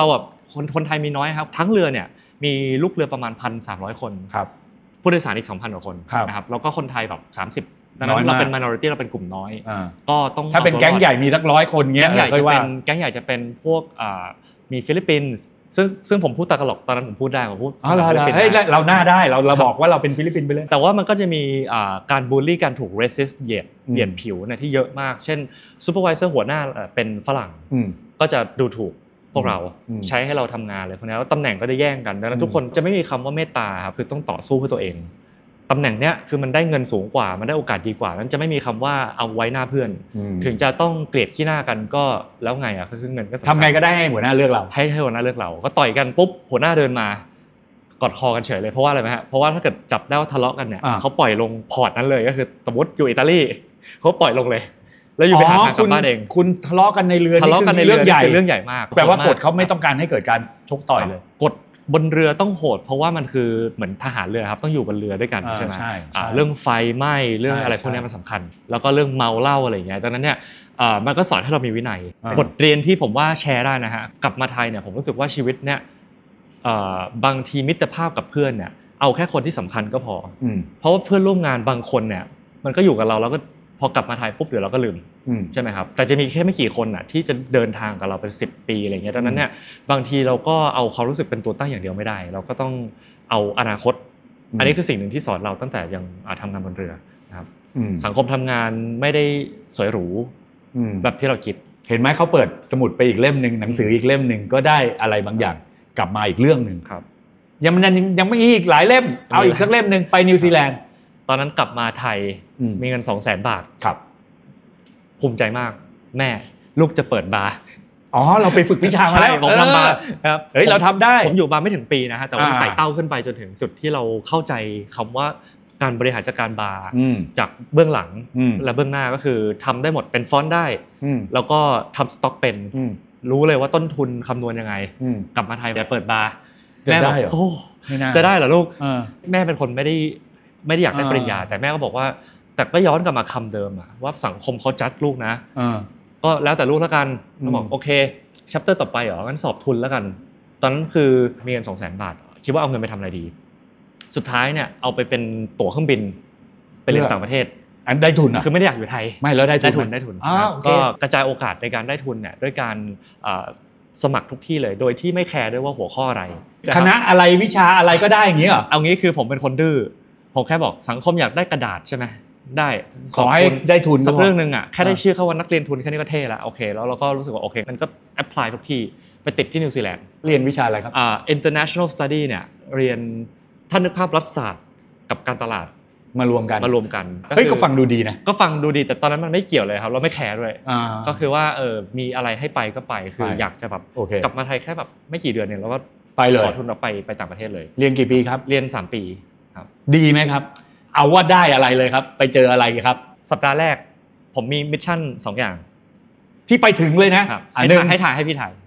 คนไทยมีน้อยครับทั้งเรือเนี่ยมีลูกเรือประมาณ 1,300 คนครับผู้โดยสารอีก 2,000 กว่าคนนะครับแล้วก็คนไทยแบบ30ดังนั้นเราเป็น minority เราเป็นกลุ่มน้อยก็ต้องถ้าเป็นแก๊งใหญ่มีสัก100 คนเงี้ยแก๊งใหญ่จะเป็นพวกมีฟิลิปปินส์ซึ่งผมพูดตะกลกตอนนั้นผมพูดได้ผมพูดเฮ้ยเราหน้าได้เราบอกว่าเราเป็นฟิลิปปินส์ไปเลยแต่ว่ามันก็จะมีการบูลลี่การถูก racist เหยียดผิวเนี่ยที่เยอะมากเช่นซูเปอร์ไวเซอร์หัวหน้าเป็นฝรั่งก็จะดูถูกพวกเราใช้ให้เราทำงานเลยพวกนี้แล้วตำแหน่งก็จะแย่งกันดังนั้นทุกคนจะไม่มีคำว่าเมตตาครับคือต้องต่อสู้เพื่อตัวเองตำแหน่งเนี้ยคือมันได้เงินสูงกว่ามันได้โอกาสดีกว่านั้นจะไม่มีคำว่าเอาไว้หน้าเพื่อนถึงจะต้องเกลียดขี้หน้ากันก็แล้วไงอ่ะคือเงินก็ทำไงก็ได้ให้หัวหน้าเลือกเราให้หัวหน้าเลือกเราก็ต่อยกันปุ๊บหัวหน้าเดินมากอดคอกันเฉยเลยเพราะว่าอะไรไหมฮะเพราะว่าถ้าเกิดจับได้ว่าทะเลาะกันเนี่ยเขาปล่อยลงพอร์ตนั้นเลยก็คือสมมติอยู่อิตาลีเขาปล่อยลงเลยแล้วอยู่ไปหาทางกลับบ้านเองคุณทะเลาะกันในเรือนี่คือเรื่องใหญ่มากแปลว่ากฎเขาไม่ต้องการให้เกิดการชกต่อยเลยกฎบนเรือต้องโหดเพราะว่ามันคือเหมือนทหารเรือครับต้องอยู่บนเรือด้วยกันใช่ไหมเรื่องไฟไหม้เรื่องอะไรพวกนี้มันสำคัญแล้วก็เรื่องเมาเหล้าอะไรอย่างเงี้ยดังนั้นเนี่ยมันก็สอนให้เรามีวินัยบทเรียนที่ผมว่าแชร์ได้นะฮะกลับมาไทยเนี่ยผมรู้สึกว่าชีวิตเนี่ยบางทีมิตรภาพกับเพื่อนเนี่ยเอาแค่คนที่สำคัญก็พอเพราะว่าเพื่อนร่วมงานบางคนเนี่ยมันก็อยู่กับเราแล้วก็พอกลับมาไทยปุ๊บเดี๋ยวเราก็ลืมใช่ไหมครับแต่จะมีแค่ไม่กี่คนน่ะที่จะเดินทางกับเราเป็น10 ปีอะไรเงี้ยดังนั้นเนี่ยบางทีเราก็เอาความรู้สึกเป็นตัวตั้งอย่างเดียวไม่ได้เราก็ต้องเอาอนาคตอันนี้คือสิ่งหนึ่งที่สอนเราตั้งแต่ยังทำงานบนเรือนะครับสังคมทำงานไม่ได้สวยหรูแบบที่เราคิดเห็นไหมเขาเปิดสมุดไปอีกเล่มนึงหนังสืออีกเล่มนึงก็ได้อะไรบางอย่างกลับมาอีกเรื่องนึงครับยังไม่อีกหลายเล่มเอาอีกสักเล่มนึงไปนิวซีแลนด์ตอนนั้นกลับมาไทยมีเงิน 200,000 บาทครับภูมิใจมากแม่ลูกจะเปิดบาร์เราไปฝึกวิชามาแล้วผมทำบาร์ครับเฮ้ยเราทำได้ผมอยู่บาร์ไม่ถึงปีนะฮะแต่ว่าไต่เต้าขึ้นไปจนถึงจุดที่เราเข้าใจคำว่าการบริหารจัดการบาร์จากเบื้องหลังและเบื้องหน้าก็คือทำได้หมดเป็นฟอนต์ได้แล้วก็ทำสต็อกเป็นรู้เลยว่าต้นทุนคำนวณยังไงกลับมาไทยเปิดบาร์แม่บอกโอ้จะได้เหรอลูกแม่เป็นคนไม่ได้อยากได้ปริญญาแต่แม่ก็บอกว่าแต่ก็ย้อนกลับมาคำเดิมอะว่าสังคมเขาจัดลูกนะก็แล้วแต่ลูกแล้วกันเขาบอกโอเคชัปเตอร์ต่อไปเหรองั้นสอบทุนแล้วกันตอนนั้นคือมีเงิน 200,000 บาทคิดว่าเอาเงินไปทำอะไรดีสุดท้ายเนี่ยเอาไปเป็นตั๋วเครื่องบินไปเรียนต่างประเทศอันได้ทุนอ่ะคือไม่ได้อยากอยู่ไทยไม่แล้วได้ทุนก็กระจายโอกาสในการได้ทุนเนี่ยด้วยการสมัครทุกที่เลยโดยที่ไม่แคร์ด้วยว่าหัวข้ออะไรคณะอะไรวิชาอะไรก็ได้อย่างนี้เหรอเอางี้คือผมเป็นคนดื้อผมแค่บอกสังคมอยากได้กระดาษใช่ไหมได้ขอให้ได้ทุนสักเรื่องนึงอ่ะแค่ได้ชื่อเข้าว่านักเรียนทุนแค่นี้ก็เท่ละโอเคแล้วเราก็รู้สึกว่าโอเคมันก็แอพพลายทุกที่ไปติดที่นิวซีแลนด์เรียนวิชาอะไรครับ international study เนี่ยเรียนท่านนึกภาพรัฐศาสตร์กับการตลาดมารวมกันเฮ้ยก็ฟังดูดีนะก็ฟังดูดีแต่ตอนนั้นมันไม่เกี่ยวเลยครับเราไม่แคร์ด้วยก็คือว่ามีอะไรให้ไปก็ไปคืออยากจะแบบกลับมาไทยแค่แบบไม่กี่เดือนเนี่ยแล้วก็ไปเลยขอทุนเราไปต่างประเทศเลยเรียนกี่ปีครับเรียน3 ปีครับดีไหมครับเอาว่าได้อะไรเลยครับไปเจออะไรครับสัปดาห์แรกผมมีมิชชั่น2 อย่างที่ไปถึงเลยนะให้ถ่ายให้พี่ถ่าย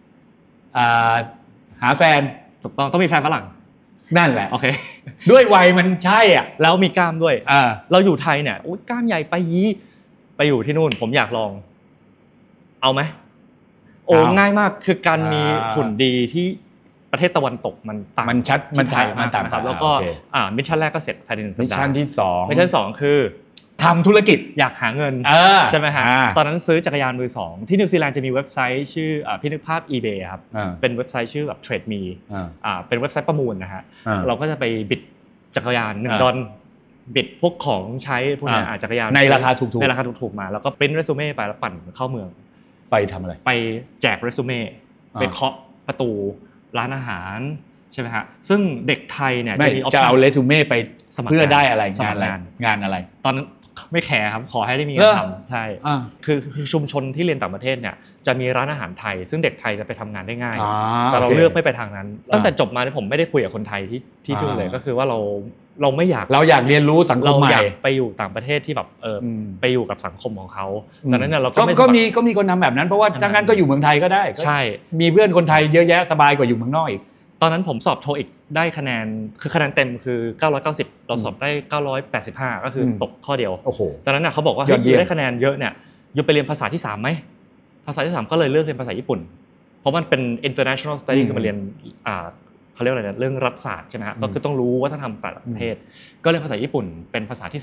หาแฟนถูกต้องมีแฟนฝรั่งนั่นแหละโอเคด้วยวัยมันใช่อ่ะแล้วมีกล้ามด้วยเราอยู่ไทยเนี่ยกล้ามใหญ่ไปอยู่ที่นู่นผมอยากลองเอาไหมง่ายมากคือการมีหุ่นดีที่ประเทศตะวันตกมันต่างมันชัดมันต่างครับแล้วก็มิชชั่นแรกก็เสร็จภายใน1 สัปดาห์มิชชั่นที่2 มิชชั่น2คือทำธุรกิจอยากหาเงินใช่ไหมฮะตอนนั้นซื้อจักรยานมือ2ที่นิวซีแลนด์จะมีเว็บไซต์ชื่อพี่นึกภาพ eBay ครับเป็นเว็บไซต์ชื่อแบบ Trade Me เป็นเว็บไซต์ประมูลนะฮะเราก็จะไปบิดจักรยาน$1บิดพวกของใช้พวกนี้จักรยานในราคาถูกมาแล้วก็ปริ้นเรซูเม่ไปแล้วปั่นเข้าเมืองไปทำอะไรไปแจกเรซูเม่ไปเคาะประตูร้านอาหารใช่ไหมฮะซึ่งเด็กไทยเนี่ยจะเอาเรซูเม่ไปเพื่อได้อะไรงานอะไรตอนนั้นไม่แคร์ครับขอให้ได้มีงานทำใช่คือชุมชนที่เรียนต่างประเทศเนี่ยจะมีร้านอาหารไทยซึ่งเด็กไทยจะไปทำงานได้ง่ายแต่เราเลือกไม่ไปทางนั้นตั้งแต่จบมาเนี่ยผมไม่ได้คุยกับคนไทยที่นู่นเลยก็คือว่าเราไม่อยากเรียนรู้สังคมใหม่เราอยากไปอยู่ต่างประเทศที่แบบไปอยู่กับสังคมของเขาดังนั้นเนี่ยเราก็มีคนทำแบบนั้นเพราะว่าจังงั้นก็อยู่เมืองไทยก็ได้ใช่มีเพื่อนคนไทยเยอะแยะสบายกว่าอยู่เมืองนอกอีกตอนนั้นผมสอบโทอีกได้คะแนนคือคะแนนเต็มคือ990เราสอบได้985ก็คือตกข้อเดียวตอนนั้นน่ะเขาบอกว่าได้คะแนนเยอะเนี่ยอยู่ไปเรียนภาษาที่3มั้ยภาษาที่3ก็เลยเลือกเรียนภาษาญี่ปุ่นเพราะมันเป็น international study คือมาเรียนเขาเรียกอะไรนะเรื่องรัฐศาสตร์ใช่ไหมฮะก็คือต้องรู้วัฒนธรรมแต่ละประเทศก็เรียนภาษาญี่ปุ่นเป็นภาษาที่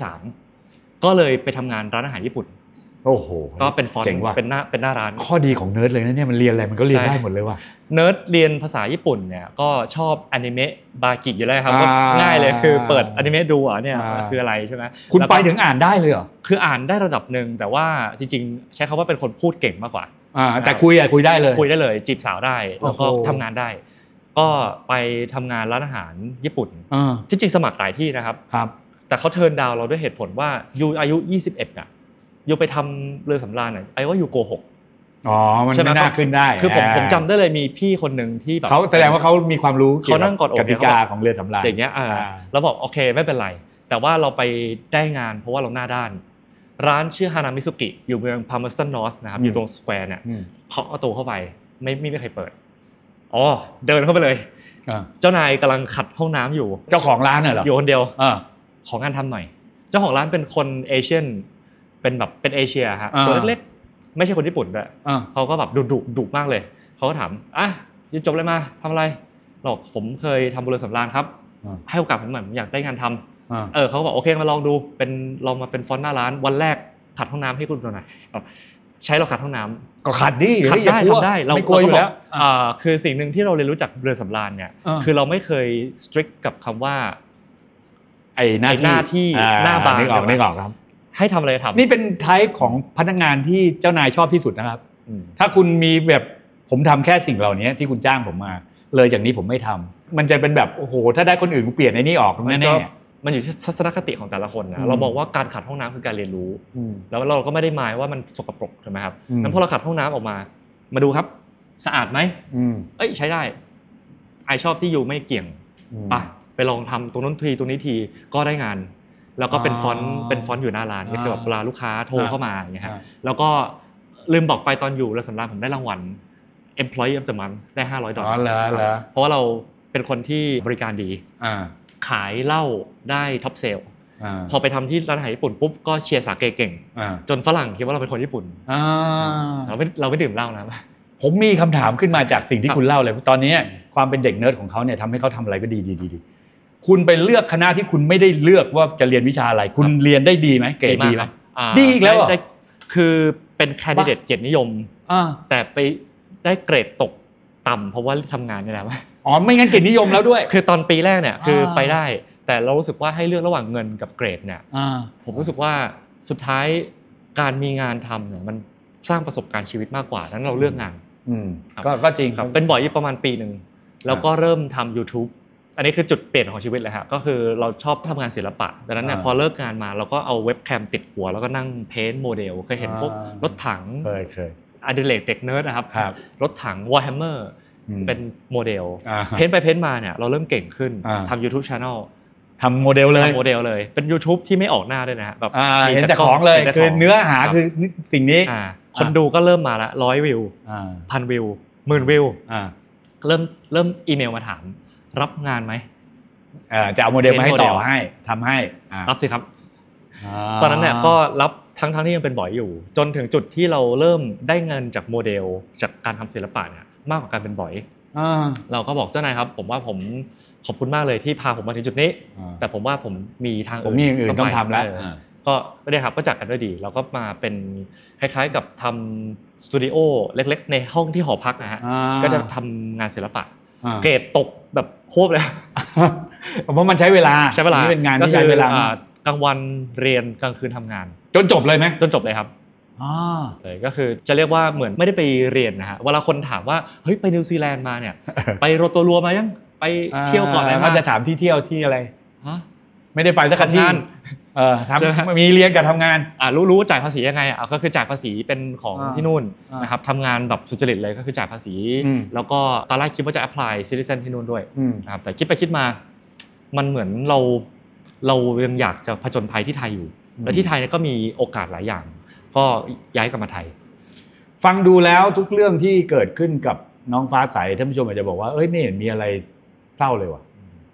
3ก็เลยไปทำงานร้านอาหารญี่ปุ่นโอ้โหก็เป็นฟอนต์เป็นหน้าร้านข้อดีของเนิร์ดเลยนะเนี่ยมันเรียนอะไรมันก็เรียนได้หมดเลยว่ะเนิร์ดเรียนภาษาญี่ปุ่นเนี่ยก็ชอบอนิเมะบากิอยู่แล้วครับก็ง่ายเลยคือเปิดอนิเมะดูเนี่ยคืออะไรใช่ไหมคุณไปถึงอ่านได้เลยเหรอคืออ่านได้ระดับนึงแต่ว่าจริงๆใช้คำว่าเป็นคนพูดเก่งมากกว่าแต่คุยได้เลยจีบสาวได้แล้วก็ทำงานได้ก็ไปทำงานร้านอาหารญี่ปุ่นที่จริงสมัครหลายที่นะครับแต่เขาเทิร์นดาวเราด้วยเหตุผลว่ายูอายุ21น่ะยูไปทำเรือสำราญน่ะไอ้ว่ายูโกหกมันไม่น่าขึ้นได้คือผมจำได้เลยมีพี่คนหนึ่งที่แบบเขาแสดงว่าเขามีความรู้เขานั่งกติกาของเรือสำราญอย่างเงี้ยเราบอกโอเคไม่เป็นไรแต่ว่าเราไปได้งานเพราะว่าเราหน้าด้านร้านชื่อฮานามิซุกิอยู่เมืองพาร์มสตันนอร์ทนะครับอยู่ตรงสแควร์เนี่ยเคาะประตูเข้าไปไม่มีใครเปิดเดินเข้าไปเลยเจ้านายกำลังขัดห้องน้ำอยู่เจ้าของร้านเหรออยู่คนเดียวของงานทำหน่อยเจ้าของร้านเป็นคนเอเชียนเป็นเอเชียฮะตัวเล็กๆไม่ใช่คนญี่ปุ่นด้วยเขาก็แบบดุมากเลยเขาก็ถามยูจบอะไรมาทำอะไรบอกผมเคยทำบริษัทสำราญครับให้โอกาสผมหน่อยผมอยากได้งานทำเขาก็บอกโอเคมาลองดูลองมาเป็นฟอนต์หน้าร้านวันแรกขัดห้องน้ำให้คุณดูหน่อยใช้เราขัดห้องน้ำก็ขัดดิขัดได้ทำได้เราไม่กลัวอยู่แล้วคือสิ่งหนึ่งที่เราเรียนรู้จากเรือสำราญเนี่ยคือเราไม่เคย strict กับคำว่าไอ้หน้าที่หน้าบางนึกออกครับให้ทำอะไรทำนี่เป็นไทป์ของพนักงานที่เจ้านายชอบที่สุดนะครับถ้าคุณมีแบบผมทำแค่สิ่งเหล่านี้ที่คุณจ้างผมมาเลยจากนี้ผมไม่ทำมันจะเป็นแบบโอ้โหถ้าได้คนอื่นกูเปลี่ยนไอ้นี่ออกแน่มันอยู่ที่ทัศนคติของแต่ละคนนะเราบอกว่าการขัดห้องน้ำคือการเรียนรู้แล้วเราก็ไม่ได้หมายว่ามันสกปรกใช่ไหมครับงั้นพอเราขัดห้องน้ำออกมาดูครับสะอาดไหมใช้ได้ไอชอบที่อยู่ไม่เกี่ยงไปลองทำตรงนั้นทีตรงนี้ทีก็ได้งานแล้วก็เป็นฟอนต์อยู่หน้าร้านก็คือแบบเวลาลูกค้าโทรเข้ามาอย่างเงี้ยครับแล้วก็ลืมบอกไปตอนอยู่เรือสำราญผมได้รางวัล Employee of the Month ได้$500เพราะว่าเราเป็นคนที่บริการดีขายเหล้าได้ท็อปเซลพอไปทำที่ร้านอาหารญี่ปุ่นปุ๊บก็เชียร์สาเกเก่งจนฝรั่งคิดว่าเราเป็นคนญี่ปุ่นเราไม่ดื่มเหล้านะผมมีคำถามขึ้นมาจากสิ่งที่คุณเล่าเลยตอนนี้ความเป็นเด็กเนิร์ดของเขาเนี่ยทำให้เขาทำอะไรก็ดีคุณไปเลือกคณะที่คุณไม่ได้เลือกว่าจะเรียนวิชาอะไรคุณเรียนได้ดีไหมเกรดดีไหมดีอีกแล้วคือเป็นแคนดิเดตเกียรตินิยมแต่ไปได้เกรดตกต่ำเพราะว่าทำงานนี่แหละไม่งั้นเกียรตินิยมแล้วด้วยคือตอนปีแรกเนี่ยคือไปได้แต่เรารู้สึกว่าให้เลือกระหว่างเงินกับเกรดเนี่ยผมรู้สึกว่าสุดท้ายการมีงานทำเนี่ยมันสร้างประสบการณ์ชีวิตมากกว่านั้นเราเลือกงานก็จริงครับเป็นบ่อยประมาณปีนึงแล้วก็เริ่มทำ YouTubeอันนี้คือจุดเปลี่ยนของชีวิตเลยฮะก็คือเราชอบทำงานศิลปะดังนั้นเนี่ยพอเลิกงานมาเราก็เอาเว็บแคมติดหัวแล้วก็นั่งเพ้นท์โมเดลเคยเห็นพวกรถถังเคยอดิเรกเด็กเนิร์ดนะครับรถถัง Warhammer เป็นโมเดลเพ้นท์ไปเพ้นท์มาเนี่ยเราเริ่มเก่งขึ้นทำ YouTube Channel ทำโมเดลเลยเป็น YouTube ที่ไม่ออกหน้าด้วยนะแบบเห็นแต่ของเลยคือเนื้อหาคือสิ่งนี้คนดูก็เริ่มมาละ100 วิว 1,000 วิว 10,000 วิวเริ่มอีเมลมาถามรับงานไหมจะเอาโมเดลมาให้ต่อให้ทำให้รับสิครับตอนนั้นเนี่ยก็รับทั้งที่ยังเป็นบ่อยอยู่จนถึงจุดที่เราเริ่มได้เงินจากโมเดลจากการทำศิลปะเนี่ยมากกว่าการเป็นบ่อยเราก็บอกเจ้านายครับผมว่าผมขอบคุณมากเลยที่พาผมมาถึงจุดนี้แต่ผมว่าผมมีทางอื่นต้องทำแล้วก็ไม่ได้ครับก็จัดกันด้วยดีเราก็มาเป็นคล้ายๆกับทำสตูดิโอเล็กๆในห้องที่หอพักนะฮะก็จะทำงานศิลปะเกรดตกแบบโคบเลยเพราะมันใช้เวลานี่เป็นงานที่ใช้เวลากลางวันเรียนกลางคืนทำงานจนจบเลยไหมจนจบเลยครับเลยก็คือจะเรียกว่าเหมือนไม่ได้ไปเรียนนะฮะเวลาคนถามว่าเฮ้ยไปนิวซีแลนด์มาเนี่ยไปโรโตรัวมายังไปเที่ยวก่อนอะไรมาจะถามที่เที่ยวที่อะไรไม่ได้ไปสักที่มีเรียนกับทำงานรู้จ่ายภาษียังไงก็คือจ่ายภาษีเป็นของที่นู่นนะครับทำงานแบบสุจริตเลยก็คือจ่ายภาษีแล้วก็ตอนแรกคิดว่าจะ apply citizen ที่นู่นด้วยนะครับแต่คิดไปคิดมามันเหมือนเรายังอยากจะผจญภัยที่ไทยอยู่และที่ไทยก็มีโอกาสหลายอย่างก็ย้ายกลับมาไทยฟังดูแล้วทุกเรื่องที่เกิดขึ้นกับน้องฟ้าใสท่านผู้ชมอาจจะบอกว่าเอ้ยไม่เห็นมีอะไรเศร้าเลยว่ะ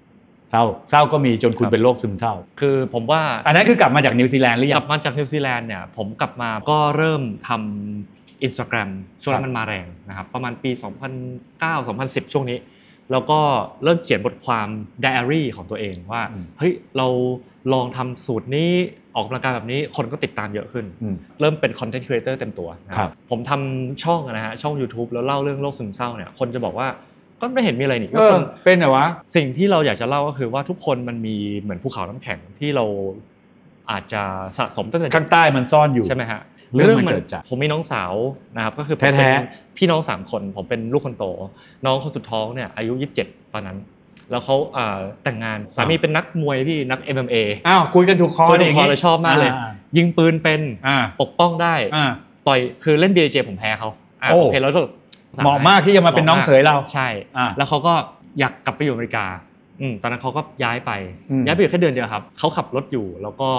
เศร้าก็มีจนคุณเป็นโรคซึมเศร้าคือผมว่าอันนั้นคือกลับมาจากนิวซีแลนด์หรือยังกลับมาจากนิวซีแลนด์เนี่ยผมกลับมาก็เริ่มทำ Instagram ช่วงนั้นมันมาแรงนะครับประมาณปี 2009-2010 ช่วงนี้แล้วก็เริ่มเขียนบทความไดอารี่ของตัวเองว่าเฮ้ยเราลองทำสูตรนี้ออกกำลังกายแบบนี้คนก็ติดตามเยอะขึ้นเริ่มเป็นคอนเทนต์ครีเอเตอร์เต็มตัวนะครับผมทำช่องนะฮะช่อง YouTube แล้วเล่าเรื่องโรคซึมเศร้าเนี่ยคนจะบอกว่าก็ไม่เห็นมีอะไรนี่ก็เป็นเหรอวะสิ่งที่เราอยากจะเล่าก็คือว่าทุกคนมันมีเหมือนภูเขาน้ำแข็งที่เราอาจจะสะสมตั้งแต่ข้างใต้มันซ่อนอยู่ใช่ไหมฮะเรื่องมันเกิดจากผมมีน้องสาวนะครับก็คือผมเป็นพี่น้อง3คนผมเป็นลูกคนโตน้องคนสุดท้องเนี่ยอายุ27ตอนนั้นแล้วเขาแต่งงานสามีเป็นนักมวยพี่นัก MMA อ้าวคุยกันถูกคอเลยชอบมากเลยยิงปืนเป็นปกป้องได้ต่อยคือเล่น BJJ ผมแพ้เขาโอเคแล้วเหมาะมากที่จะมาเป็นน้องเขยเราใช่แล้วเขาก็อยากกลับไปอยู่อเมริกาตอนนั้นเขาก็ย้ายไปอยู่แค่เดือนเดียวครับเขาขับรถอยู่แล้วก็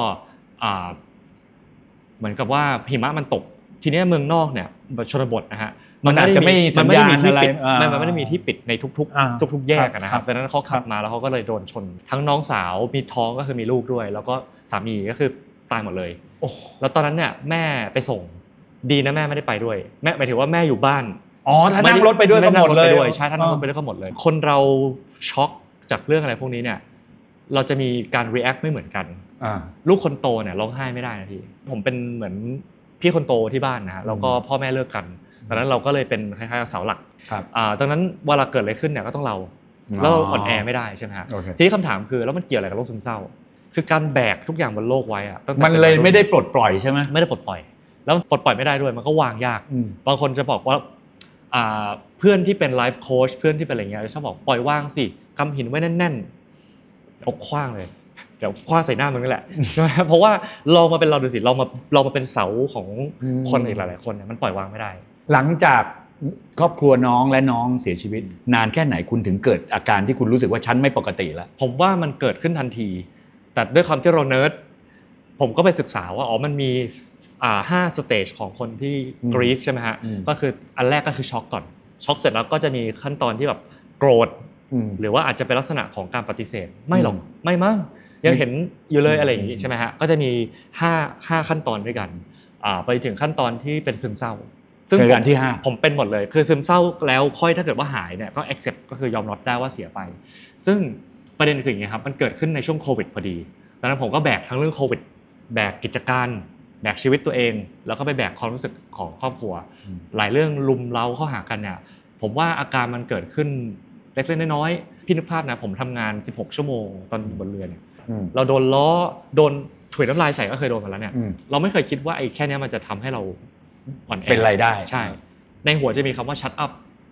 เหมือนกับว่าหิมะมันตกทีนี้เมืองนอกเนี่ยชนบทนะฮะมันอาจจะไม่สัญญาณอะไรมันไม่ได้มีที่ปิดในทุกแยกนะครับดังนั้นเขาขับมาแล้วเขาก็เลยโดนชนทั้งน้องสาวมีท้องก็คือมีลูกด้วยแล้วก็สามีก็คือตายหมดเลยแล้วตอนนั้นเนี่ยแม่ไปส่งดีนะแม่ไม่ได้ไปด้วยแม่หมายถึงว่าแม่อยู่บ้านถ้านั่งรถไปด้วยก็หมดเลยใช่ถ้านั่งรถไปด้วยก็หมดเลยคนเราช็อกจากเรื่องอะไรพวกนี้เนี่ยเราจะมีการ react ไม่เหมือนกันลูกคนโตเนี่ยร้องไห้ไม่ได้นะพี่ผมเป็นเหมือนพี่คนโตที่บ้านนะฮะแล้วก็พ่อแม่เลิกกันดังนั้นเราก็เลยเป็นคล้ายๆเสาหลักดังนั้นเวลาเกิดอะไรขึ้นเนี่ยก็ต้องเราแล้วอ่อนแอไม่ได้ใช่ไหมฮะทีนี้คำถามคือแล้วมันเกี่ยวอะไรกับโรคซึมเศร้าคือการแบกทุกอย่างบนโลกไว้อะมันเลยไม่ได้ปลดปล่อยใช่ไหมไม่ได้ปลดปล่อยแล้วปลดปล่อยไม่ได้ด้วยมันก็วางยากบางคนจะบอกว่าเพื่อนที่เป็นไลฟ์โค้ชเพื่อนที่เป็นอะไรเงี้ยชอบบอกปล่อยว่างสิกำหินไว้แน่นๆเอาคว้างเลยเดี๋ยวคว้างใส่หน้ามึงนี่แหละใช่ไหมเพราะว่าเรามาเป็นเราดูสิเรามาเป็นเสาของคนอีกหลายๆคนเนี่ยมันปล่อยวางไม่ได้หลังจากครอบครัวน้องและน้องเสียชีวิตนานแค่ไหนคุณถึงเกิดอาการที่คุณรู้สึกว่าฉันไม่ปกติแล้วผมว่ามันเกิดขึ้นทันทีแต่ด้วยความที่เราเนิร์ดผมก็ไปศึกษาว่ามันมี5 สเตจของคนที่ grief ใช่ไหมฮะก็คืออันแรกก็คือช็อกก่อนช็อกเสร็จแล้วก็จะมีขั้นตอนที่แบบโกรธหรือว่าอาจจะเป็นลักษณะของการปฏิเสธไม่หรอกไม่มั้งยังเห็นอยู่เลยอะไรอย่างนี้ใช่ไหมฮะก็จะมี5ขั้นตอนด้วยกันไปถึงขั้นตอนที่เป็นซึมเศร้าซึ่งการที่ผมเป็นหมดเลยคือซึมเศร้าแล้วค่อยถ้าเกิดว่าหายเนี่ยก็ accept ก็คือยอมรับได้ว่าเสียไปซึ่งประเด็นคืออย่างนี้ครับมันเกิดขึ้นในช่วงโควิดพอดีดังนั้นผมก็แบกทั้งเรื่องโควิดแบกกิจการแบกชีวิตตัวเองแล้วก็ไปแบกความรู้สึกของครอบครัวหลายเรื่องลุมเล้าเข้าหากันเนี่ยผมว่าอาการมันเกิดขึ้นเล็กๆน้อยๆพี่นึกภาพนะผมทำงาน16ชั่วโมงตอนบนเรือเนี่ยเราโดนล้อโดนถุยน้ำลายใส่ก็เคยโดนมาแล้วเนี่ยเราไม่เคยคิดว่าไอ้แค่นี้มันจะทำให้เราอ่อนแอเป็นไรได้ใช่ในหัวจะมีคำว่า shut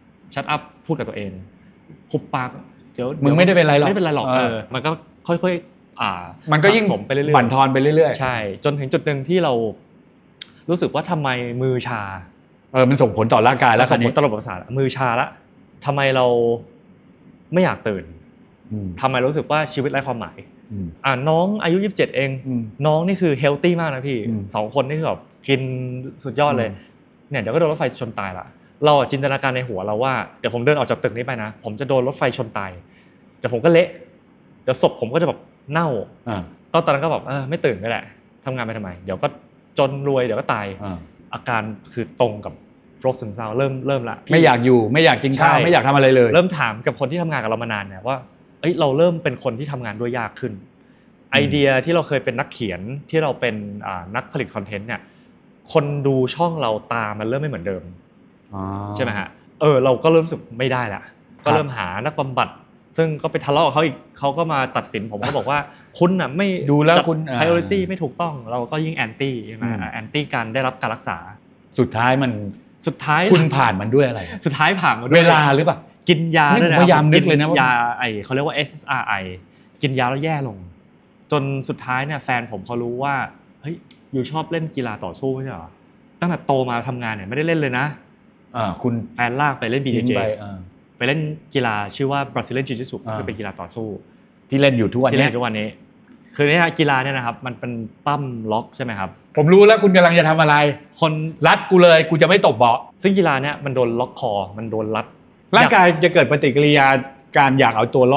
up พูดกับตัวเองหุบปากเดี๋ยวมึงไม่ได้เป็นไรหรอกไม่เป็นไรหรอกมันก็ค่อยๆมันก็ยิ่งสมไปเรื่อยๆบั่นทอนไปเรื่อยๆใช่จนถึงจุดนึงที่เรารู้สึกว่าทำไมมือชามันส่งผลต่อร่างกายแล้วส่งผลต่อระบบประสาทมือชาละทำไมเราไม่อยากตื่นทำไมรู้สึกว่าชีวิตไร้ความหมายน้องอายุ27เองน้องนี่คือเฮลตี้มากนะพี่2คนนี่คือแบบกินสุดยอดเลยเนี่ยเดี๋ยวก็โดนรถไฟชนตายละเราจินตนาการในหัวเราว่าเดี๋ยวผมเดินออกจากตึกนี้ไปนะผมจะโดนรถไฟชนตายเดี๋ยวผมก็เละเดี๋ยวศพผมก็จะแบบเน่าตอนนั้นก็แบบไม่ตื่นก็แหละทำงานไปทำไมเดี๋ยวก็จนรวยเดี๋ยวก็ตายอาการคือตรงกับโรคซึมเศร้าเริ่มละไม่อยากอยู่ไม่อยากกินข้าวไม่อยากทำอะไรเลยเริ่มถามกับคนที่ทำงานกับเรามานานเนี่ยว่าเราเริ่มเป็นคนที่ทำงานด้วยยากขึ้นไอเดียที่เราเคยเป็นนักเขียนที่เราเป็นนักผลิตคอนเทนต์เนี่ยคนดูช่องเราตามันเริ่มไม่เหมือนเดิมใช่ไหมฮะเราก็เริ่มรู้สึกไม่ได้ละก็เริ่มหานักบำบัดซึ่งก็ไปทะเลาะกับเขาอีกเขาก็มาตัดสินผมก็บอกว่าคุณน่ะไม่ดูแล้วคุณ priority ไม่ถูกต้องเราก็ยิ่งแอนตี้ใช่ไหมแอนตี้การได้รับการรักษาสุดท้ายคุณผ่านมันด้วยอะไรสุดท้ายผ่านมาด้วยเวลาหรือเปล่ากินยาด้วยนะพยายามนึกเลยนะยาเขาเรียกว่า SSRI กินยาแล้วแย่ลงจนสุดท้ายเนี่ยแฟนผมเขารู้ว่าเฮ้ยอยู่ชอบเล่นกีฬาต่อสู้ไม่ใช่เหรอตั้งแต่โตมาทำงานเนี่ยไม่ได้เล่นเลยนะคุณแฟนลากไปเล่น BJJ ไปเล่นกีฬาชื่อว่า Brazilian Jiu-Jitsu คือเป็นกีฬาต่อสู้ที่เล่นอยู่ทุกวันนี้คือเนี่ยกีฬาเนี่ยนะครับมันเป็นปั้มล็อกใช่ไหมครับผมรู้แล้วคุณกำลังจะทำอะไรคนรัดกูเลยกูจะไม่ตบเบาะซึ่งกีฬาเนี่ยมันโดนล็อกคอมันโดนรัดร่างกายจะเกิดปฏิกิริยาการอยากเอาตัวรอด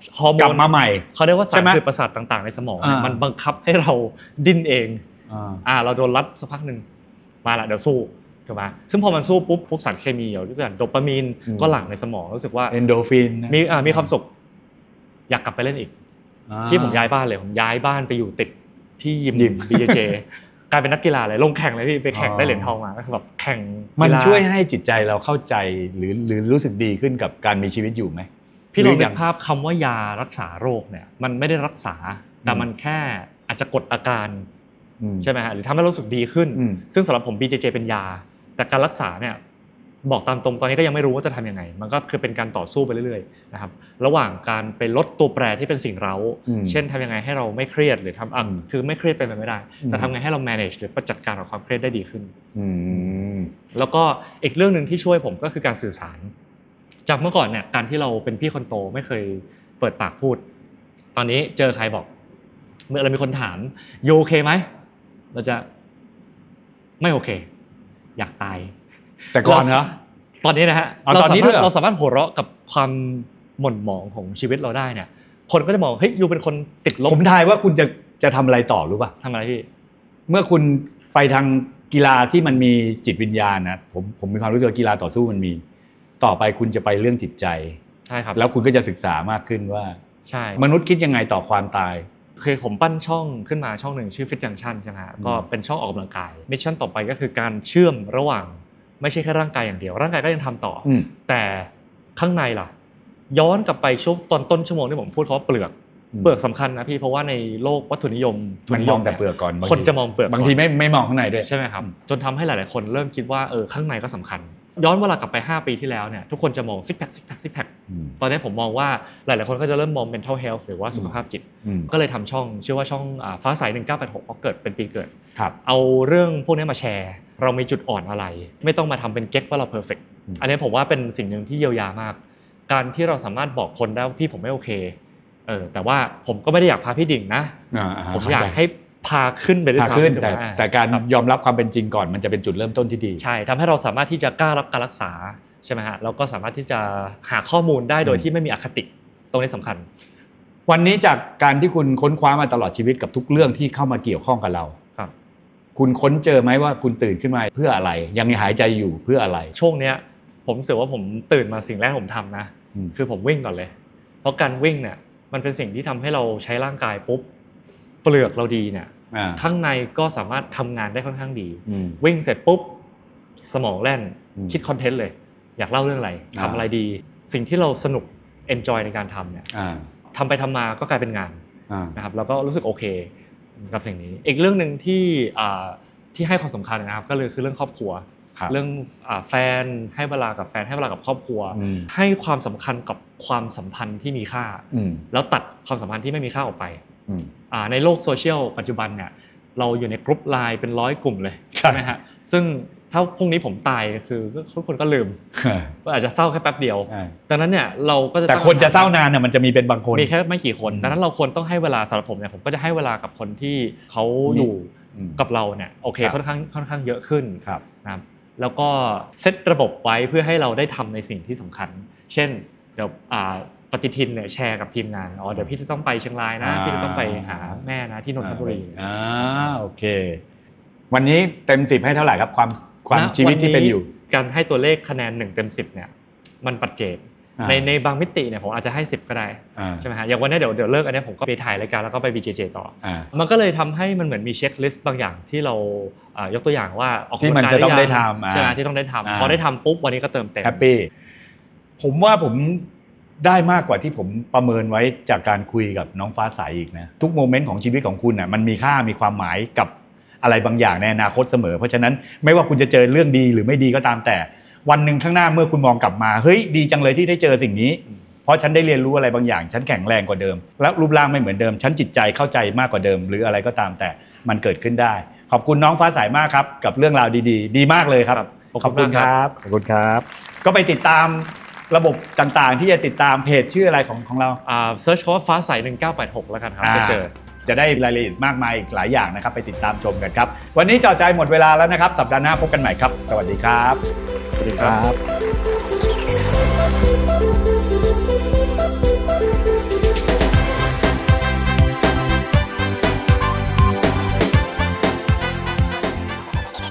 ฮอร์โมนกลับมาใหม่เขาเรียกว่าสารสื่อประสาทต่างๆในสมองมันบังคับให้เราดิ้นเองเราโดนรัดสักพักนึงมาละเดี๋ยวสู้ถูกไหมซึ่งพอมันสู้ปุ๊บพวกสารเคมีอย่างโดปามีนก็หลั่งในสมองรู้สึกว่าเอนโดฟินมีความสุขอยากกลับไปเล่นอีกที่ผมย้ายบ้านเลยผมย้ายบ้านไปอยู่ติดที่ยิม BJJ กลายเป็นนักกีฬาเลยลงแข่งเลยพี่ไปแข่งได้เหรียญทองมาก็คือแบบแข่งมันช่วยให้จิตใจเราเข้าใจหรือรู้สึกดีขึ้นกับการมีชีวิตอยู่ไหมพี่ลองนึกภาพคำว่ายารักษาโรคเนี่ยมันไม่ได้รักษาแต่มันแค่อาจจะกดอาการใช่ไหมฮะหรือทำให้รู้สึกดีขึ้นซึ่งสำหรับผม BJJ เป็นยาแต่การรักษาเนี่ยบอกตามตรงตอนนี้ก็ยังไม่รู้ว่าจะทำยังไงมันก็คือเป็นการต่อสู้ไปเรื่อยๆนะครับระหว่างการไปลดตัวแปรที่เป็นสิ่งเร้าเช่นทำยังไงให้เราไม่เครียดหรือทำคือไม่เครียดเป็นไปไม่ได้แต่ทำไงให้เรา manage หรือจัดการกับความเครียดได้ดีขึ้นแล้วก็อีกเรื่องนึงที่ช่วยผมก็คือการสื่อสารจากเมื่อก่อนเนี่ยการที่เราเป็นพี่คนโตไม่เคยเปิดปากพูดตอนนี้เจอใครบอกเมื่อเรามีคนถามโอเคไหมเราจะไม่โอเคอยากตายแต่ก่อนเนาะตอนนี้นะฮะเราสามารถหัวเราะกับความหม่นหมองของชีวิตเราได้เนี่ยคนก็จะมองเฮ้ยยูเป็นคนติดลบผมทายว่าคุณจะทำอะไรต่อรู้ป่ะทำอะไรพี่เมื่อคุณไปทางกีฬาที่มันมีจิตวิญญาณนะผมมีความรู้สึกว่ากีฬาต่อสู้มันมีต่อไปคุณจะไปเรื่องจิตใจใช่ครับแล้วคุณก็จะศึกษามากขึ้นว่าใช่มนุษย์คิดยังไงต่อความตายคือผมปั้นช่องขึ้นมาช่องหนึ่งชื่อ Fit Junction ใช่ไหมฮะก็เป็นช่องออกกำลังกายมิชชั่นต่อไปก็คือการเชื่อมระหว่างไม่ใช่แค่ร่างกายอย่างเดียวร่างกายก็ยังทำต่อแต่ข้างในล่ะย้อนกลับไปช่วงตอนต้นชั่วโมงที่ผมพูดเขาว่าเปลือกสำคัญนะพี่เพราะว่าในโลกวัตถุนิยมมันมองแต่เปลือกก่อนคนจะมองเปลือกบางทีไม่มองข้างในด้วยใช่ไหมครับจนทำให้หลายๆคนเริ่มคิดว่าข้างในก็สำคัญย้อนเวลากลับไป5ปีที่แล้วเนี่ยทุกคนจะมองซิกแพคตอนนี้ผมมองว่าหลายๆคนก็จะเริ่มมอง mental health หรือว่าสุขภาพจิตก็เลยทำช่องชื่อว่าช่องฟ้าใส1986เพราะเกิดเป็นปีเกิดเอาเรื่องพวกนี้มาแชร์เรามีจุดอ่อนอะไรไม่ต้องมาทำเป็นเก็ตว่าเรา perfect อันนี้ผมว่าเป็นสิ่งหนึ่งที่เยียวยามากการที่เราสามารถบอกคนได้ว่าพี่ผมไม่โอเคแต่ว่าผมก็ไม่ได้อยากพาพี่ดิ่งนะผมอยากให้พาขึ้นไปด้วยซ้ำแต่การยอมรับความเป็นจริงก่อนมันจะเป็นจุดเริ่มต้นที่ดีใช่ทำให้เราสามารถที่จะกล้ารับการรักษาใช่ไหมฮะแล้วก็สามารถที่จะหาข้อมูลได้โดยที่ไม่มีอคติตรงนี้สำคัญวันนี้จากการที่คุณค้นคว้ามาตลอดชีวิตกับทุกเรื่องที่เข้ามาเกี่ยวข้องกับเราครับคุณค้นเจอไหมว่าคุณตื่นขึ้นมาเพื่ออะไรยังหายใจอยู่เพื่ออะไรช่วงเนี้ยผมรู้สึกว่าผมตื่นมาสิ่งแรกผมทำนะคือผมวิ่งก่อนเลยเพราะการวิ่งเนี่ยมันเป็นสิ่งที่ทำให้เราใช้ร่างกายปุ๊บเปลือกเราดีเนี่ยข้างในก็สามารถทำงานได้ค่อนข้างดีวิ่งเสร็จปุ๊บสมองแล่นคิดคอนเทนต์เลยอยากเล่าเรื่องอะไรทำอะไรดีสิ่งที่เราสนุกเอนจอยในการทำเนี่ยทำไปทำมาก็กลายเป็นงานนะครับแล้วก็รู้สึกโอเคกับสิ่งนี้อีกเรื่องนึงที่ให้ความสำคัญนะครับก็เลยคือเรื่องครอบครัวเรื่องแฟนให้เวลากับแฟนให้เวลากับครอบครัวให้ความสำคัญกับความสัมพันธ์ที่มีค่าแล้วตัดความสัมพันธ์ที่ไม่มีค่าออกไปในโลกโซเชียลปัจจุบันเนี่ยเราอยู่ในกลุ่มไลน์เป็น100 กลุ่มเลยใช่ไหมฮะซึ่งถ้าพรุ่งนี้ผมตายคือทุกคนก็ลืมก็อาจจะเศร้าแค่แป๊บเดียวดังนั้นเนี่ยเราก็จะแต่คนจะเศร้านานเนี่ยมันจะมีเป็นบางคนมีแค่ไม่กี่คนดังนั้นเราควรต้องให้เวลาสำหรับผมเนี่ยผมก็จะให้เวลากับคนที่เขาอยู่กับเราเนี่ยโอเคค่อนข้างเยอะขึ้นนะครับแล้วก็เซตระบบไว้เพื่อให้เราได้ทำในสิ่งที่สำคัญเช่นเดี๋ยวปฏิทินเนี่ยแชร์กับทีมงานเดี๋ยวพี่จะต้องไปเชียงรายนะพี่จะต้องไปหาแม่นะที่นนทบุรีโอเควันนี้เต็ม10ให้เท่าไหร่ครับความชีวิตที่เป็นอยู่การให้ตัวเลขคะแนน1 เต็ม 10เนี่ยมันปัจเจกในบางมิติเนี่ยผมอาจจะให้10ก็ได้ใช่ไหมฮะอย่างวันนี้เดี๋ยวเลิกอันนี้ผมก็ไปถ่ายรายการแล้วก็ไป BJJ ต่อมันก็เลยทำให้มันเหมือนมีเช็คลิสต์บางอย่างที่เรายกตัวอย่างว่าออกกำลังกายที่มันจะต้องได้ทำใช่ไหมที่ต้องได้ทำพอได้ทำปุ๊บวันนี้ก็เติมเต็มแฮปปี้ผมว่าผมได้มากกว่าที่ผมประเมินไว้จากการคุยกับน้องฟ้าใสอีกนะทุกโมเมนต์ของชีวิตของคุณน่ะมันมีค่ามีความหมายกับอะไรบางอย่างในอนาคตเสมอเพราะฉะนั้นไม่ว่าคุณจะเจอเรื่องดีหรือไม่ดีก็ตามแต่วันหนึ่งข้างหน้าเมื่อคุณมองกลับมาเฮ้ยดีจังเลยที่ได้เจอสิ่งนี้เพราะฉันได้เรียนรู้อะไรบางอย่างฉันแข็งแรงกว่าเดิมแล้วรูปร่างไม่เหมือนเดิมฉันจิตใจเข้าใจมากกว่าเดิมหรืออะไรก็ตามแต่มันเกิดขึ้นได้ขอบคุณน้องฟ้าใสมากครับกับเรื่องราวดีๆดีมากเลยครับขอบคุณครับขอบคุณครับก็ไปติดตามระบบต่างๆที่จะติดตามเพจชื่ออะไรของเราเซิร์ชคำว่าฟ้าใส1986แล้วกันครับจะได้รายละเอียดมากมายอีกหลายอย่างนะครับไปติดตามชมกันครับวันนี้เจาะใจหมดเวลาแล้วนะครับสัปดาห์หน้าพบกันใหม่ครับสวัสดีครับสวัสดีครับ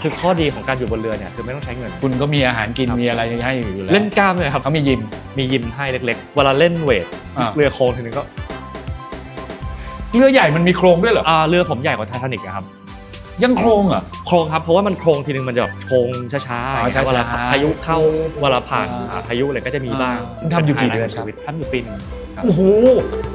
คือข้อดีของการอยู่บนเรือเนี่ยคือไม่ต้องใช้เงินคุณก็มีอาหารกินมีอะไรให้อยู่แล้วเล่นกล้ามเลยครับเขามียิมมียิมให้เล็กๆเวลาเล่นเวทเรือโค้งทีนึงก็เรือใหญ่มันมีโครงด้วยเหรอเรือผมใหญ่กว่าไททานิกครับยังโครงเหรอโครงครับเพราะว่ามันโครงทีนึงมันจะแบบโครงช้าๆเวลาพายุเข้าเวลาผ่านพายุอะไรก็จะมีบ้างคุณทำอยู่กี่เดือนครับทำอยู่ปีนึงโอ้โห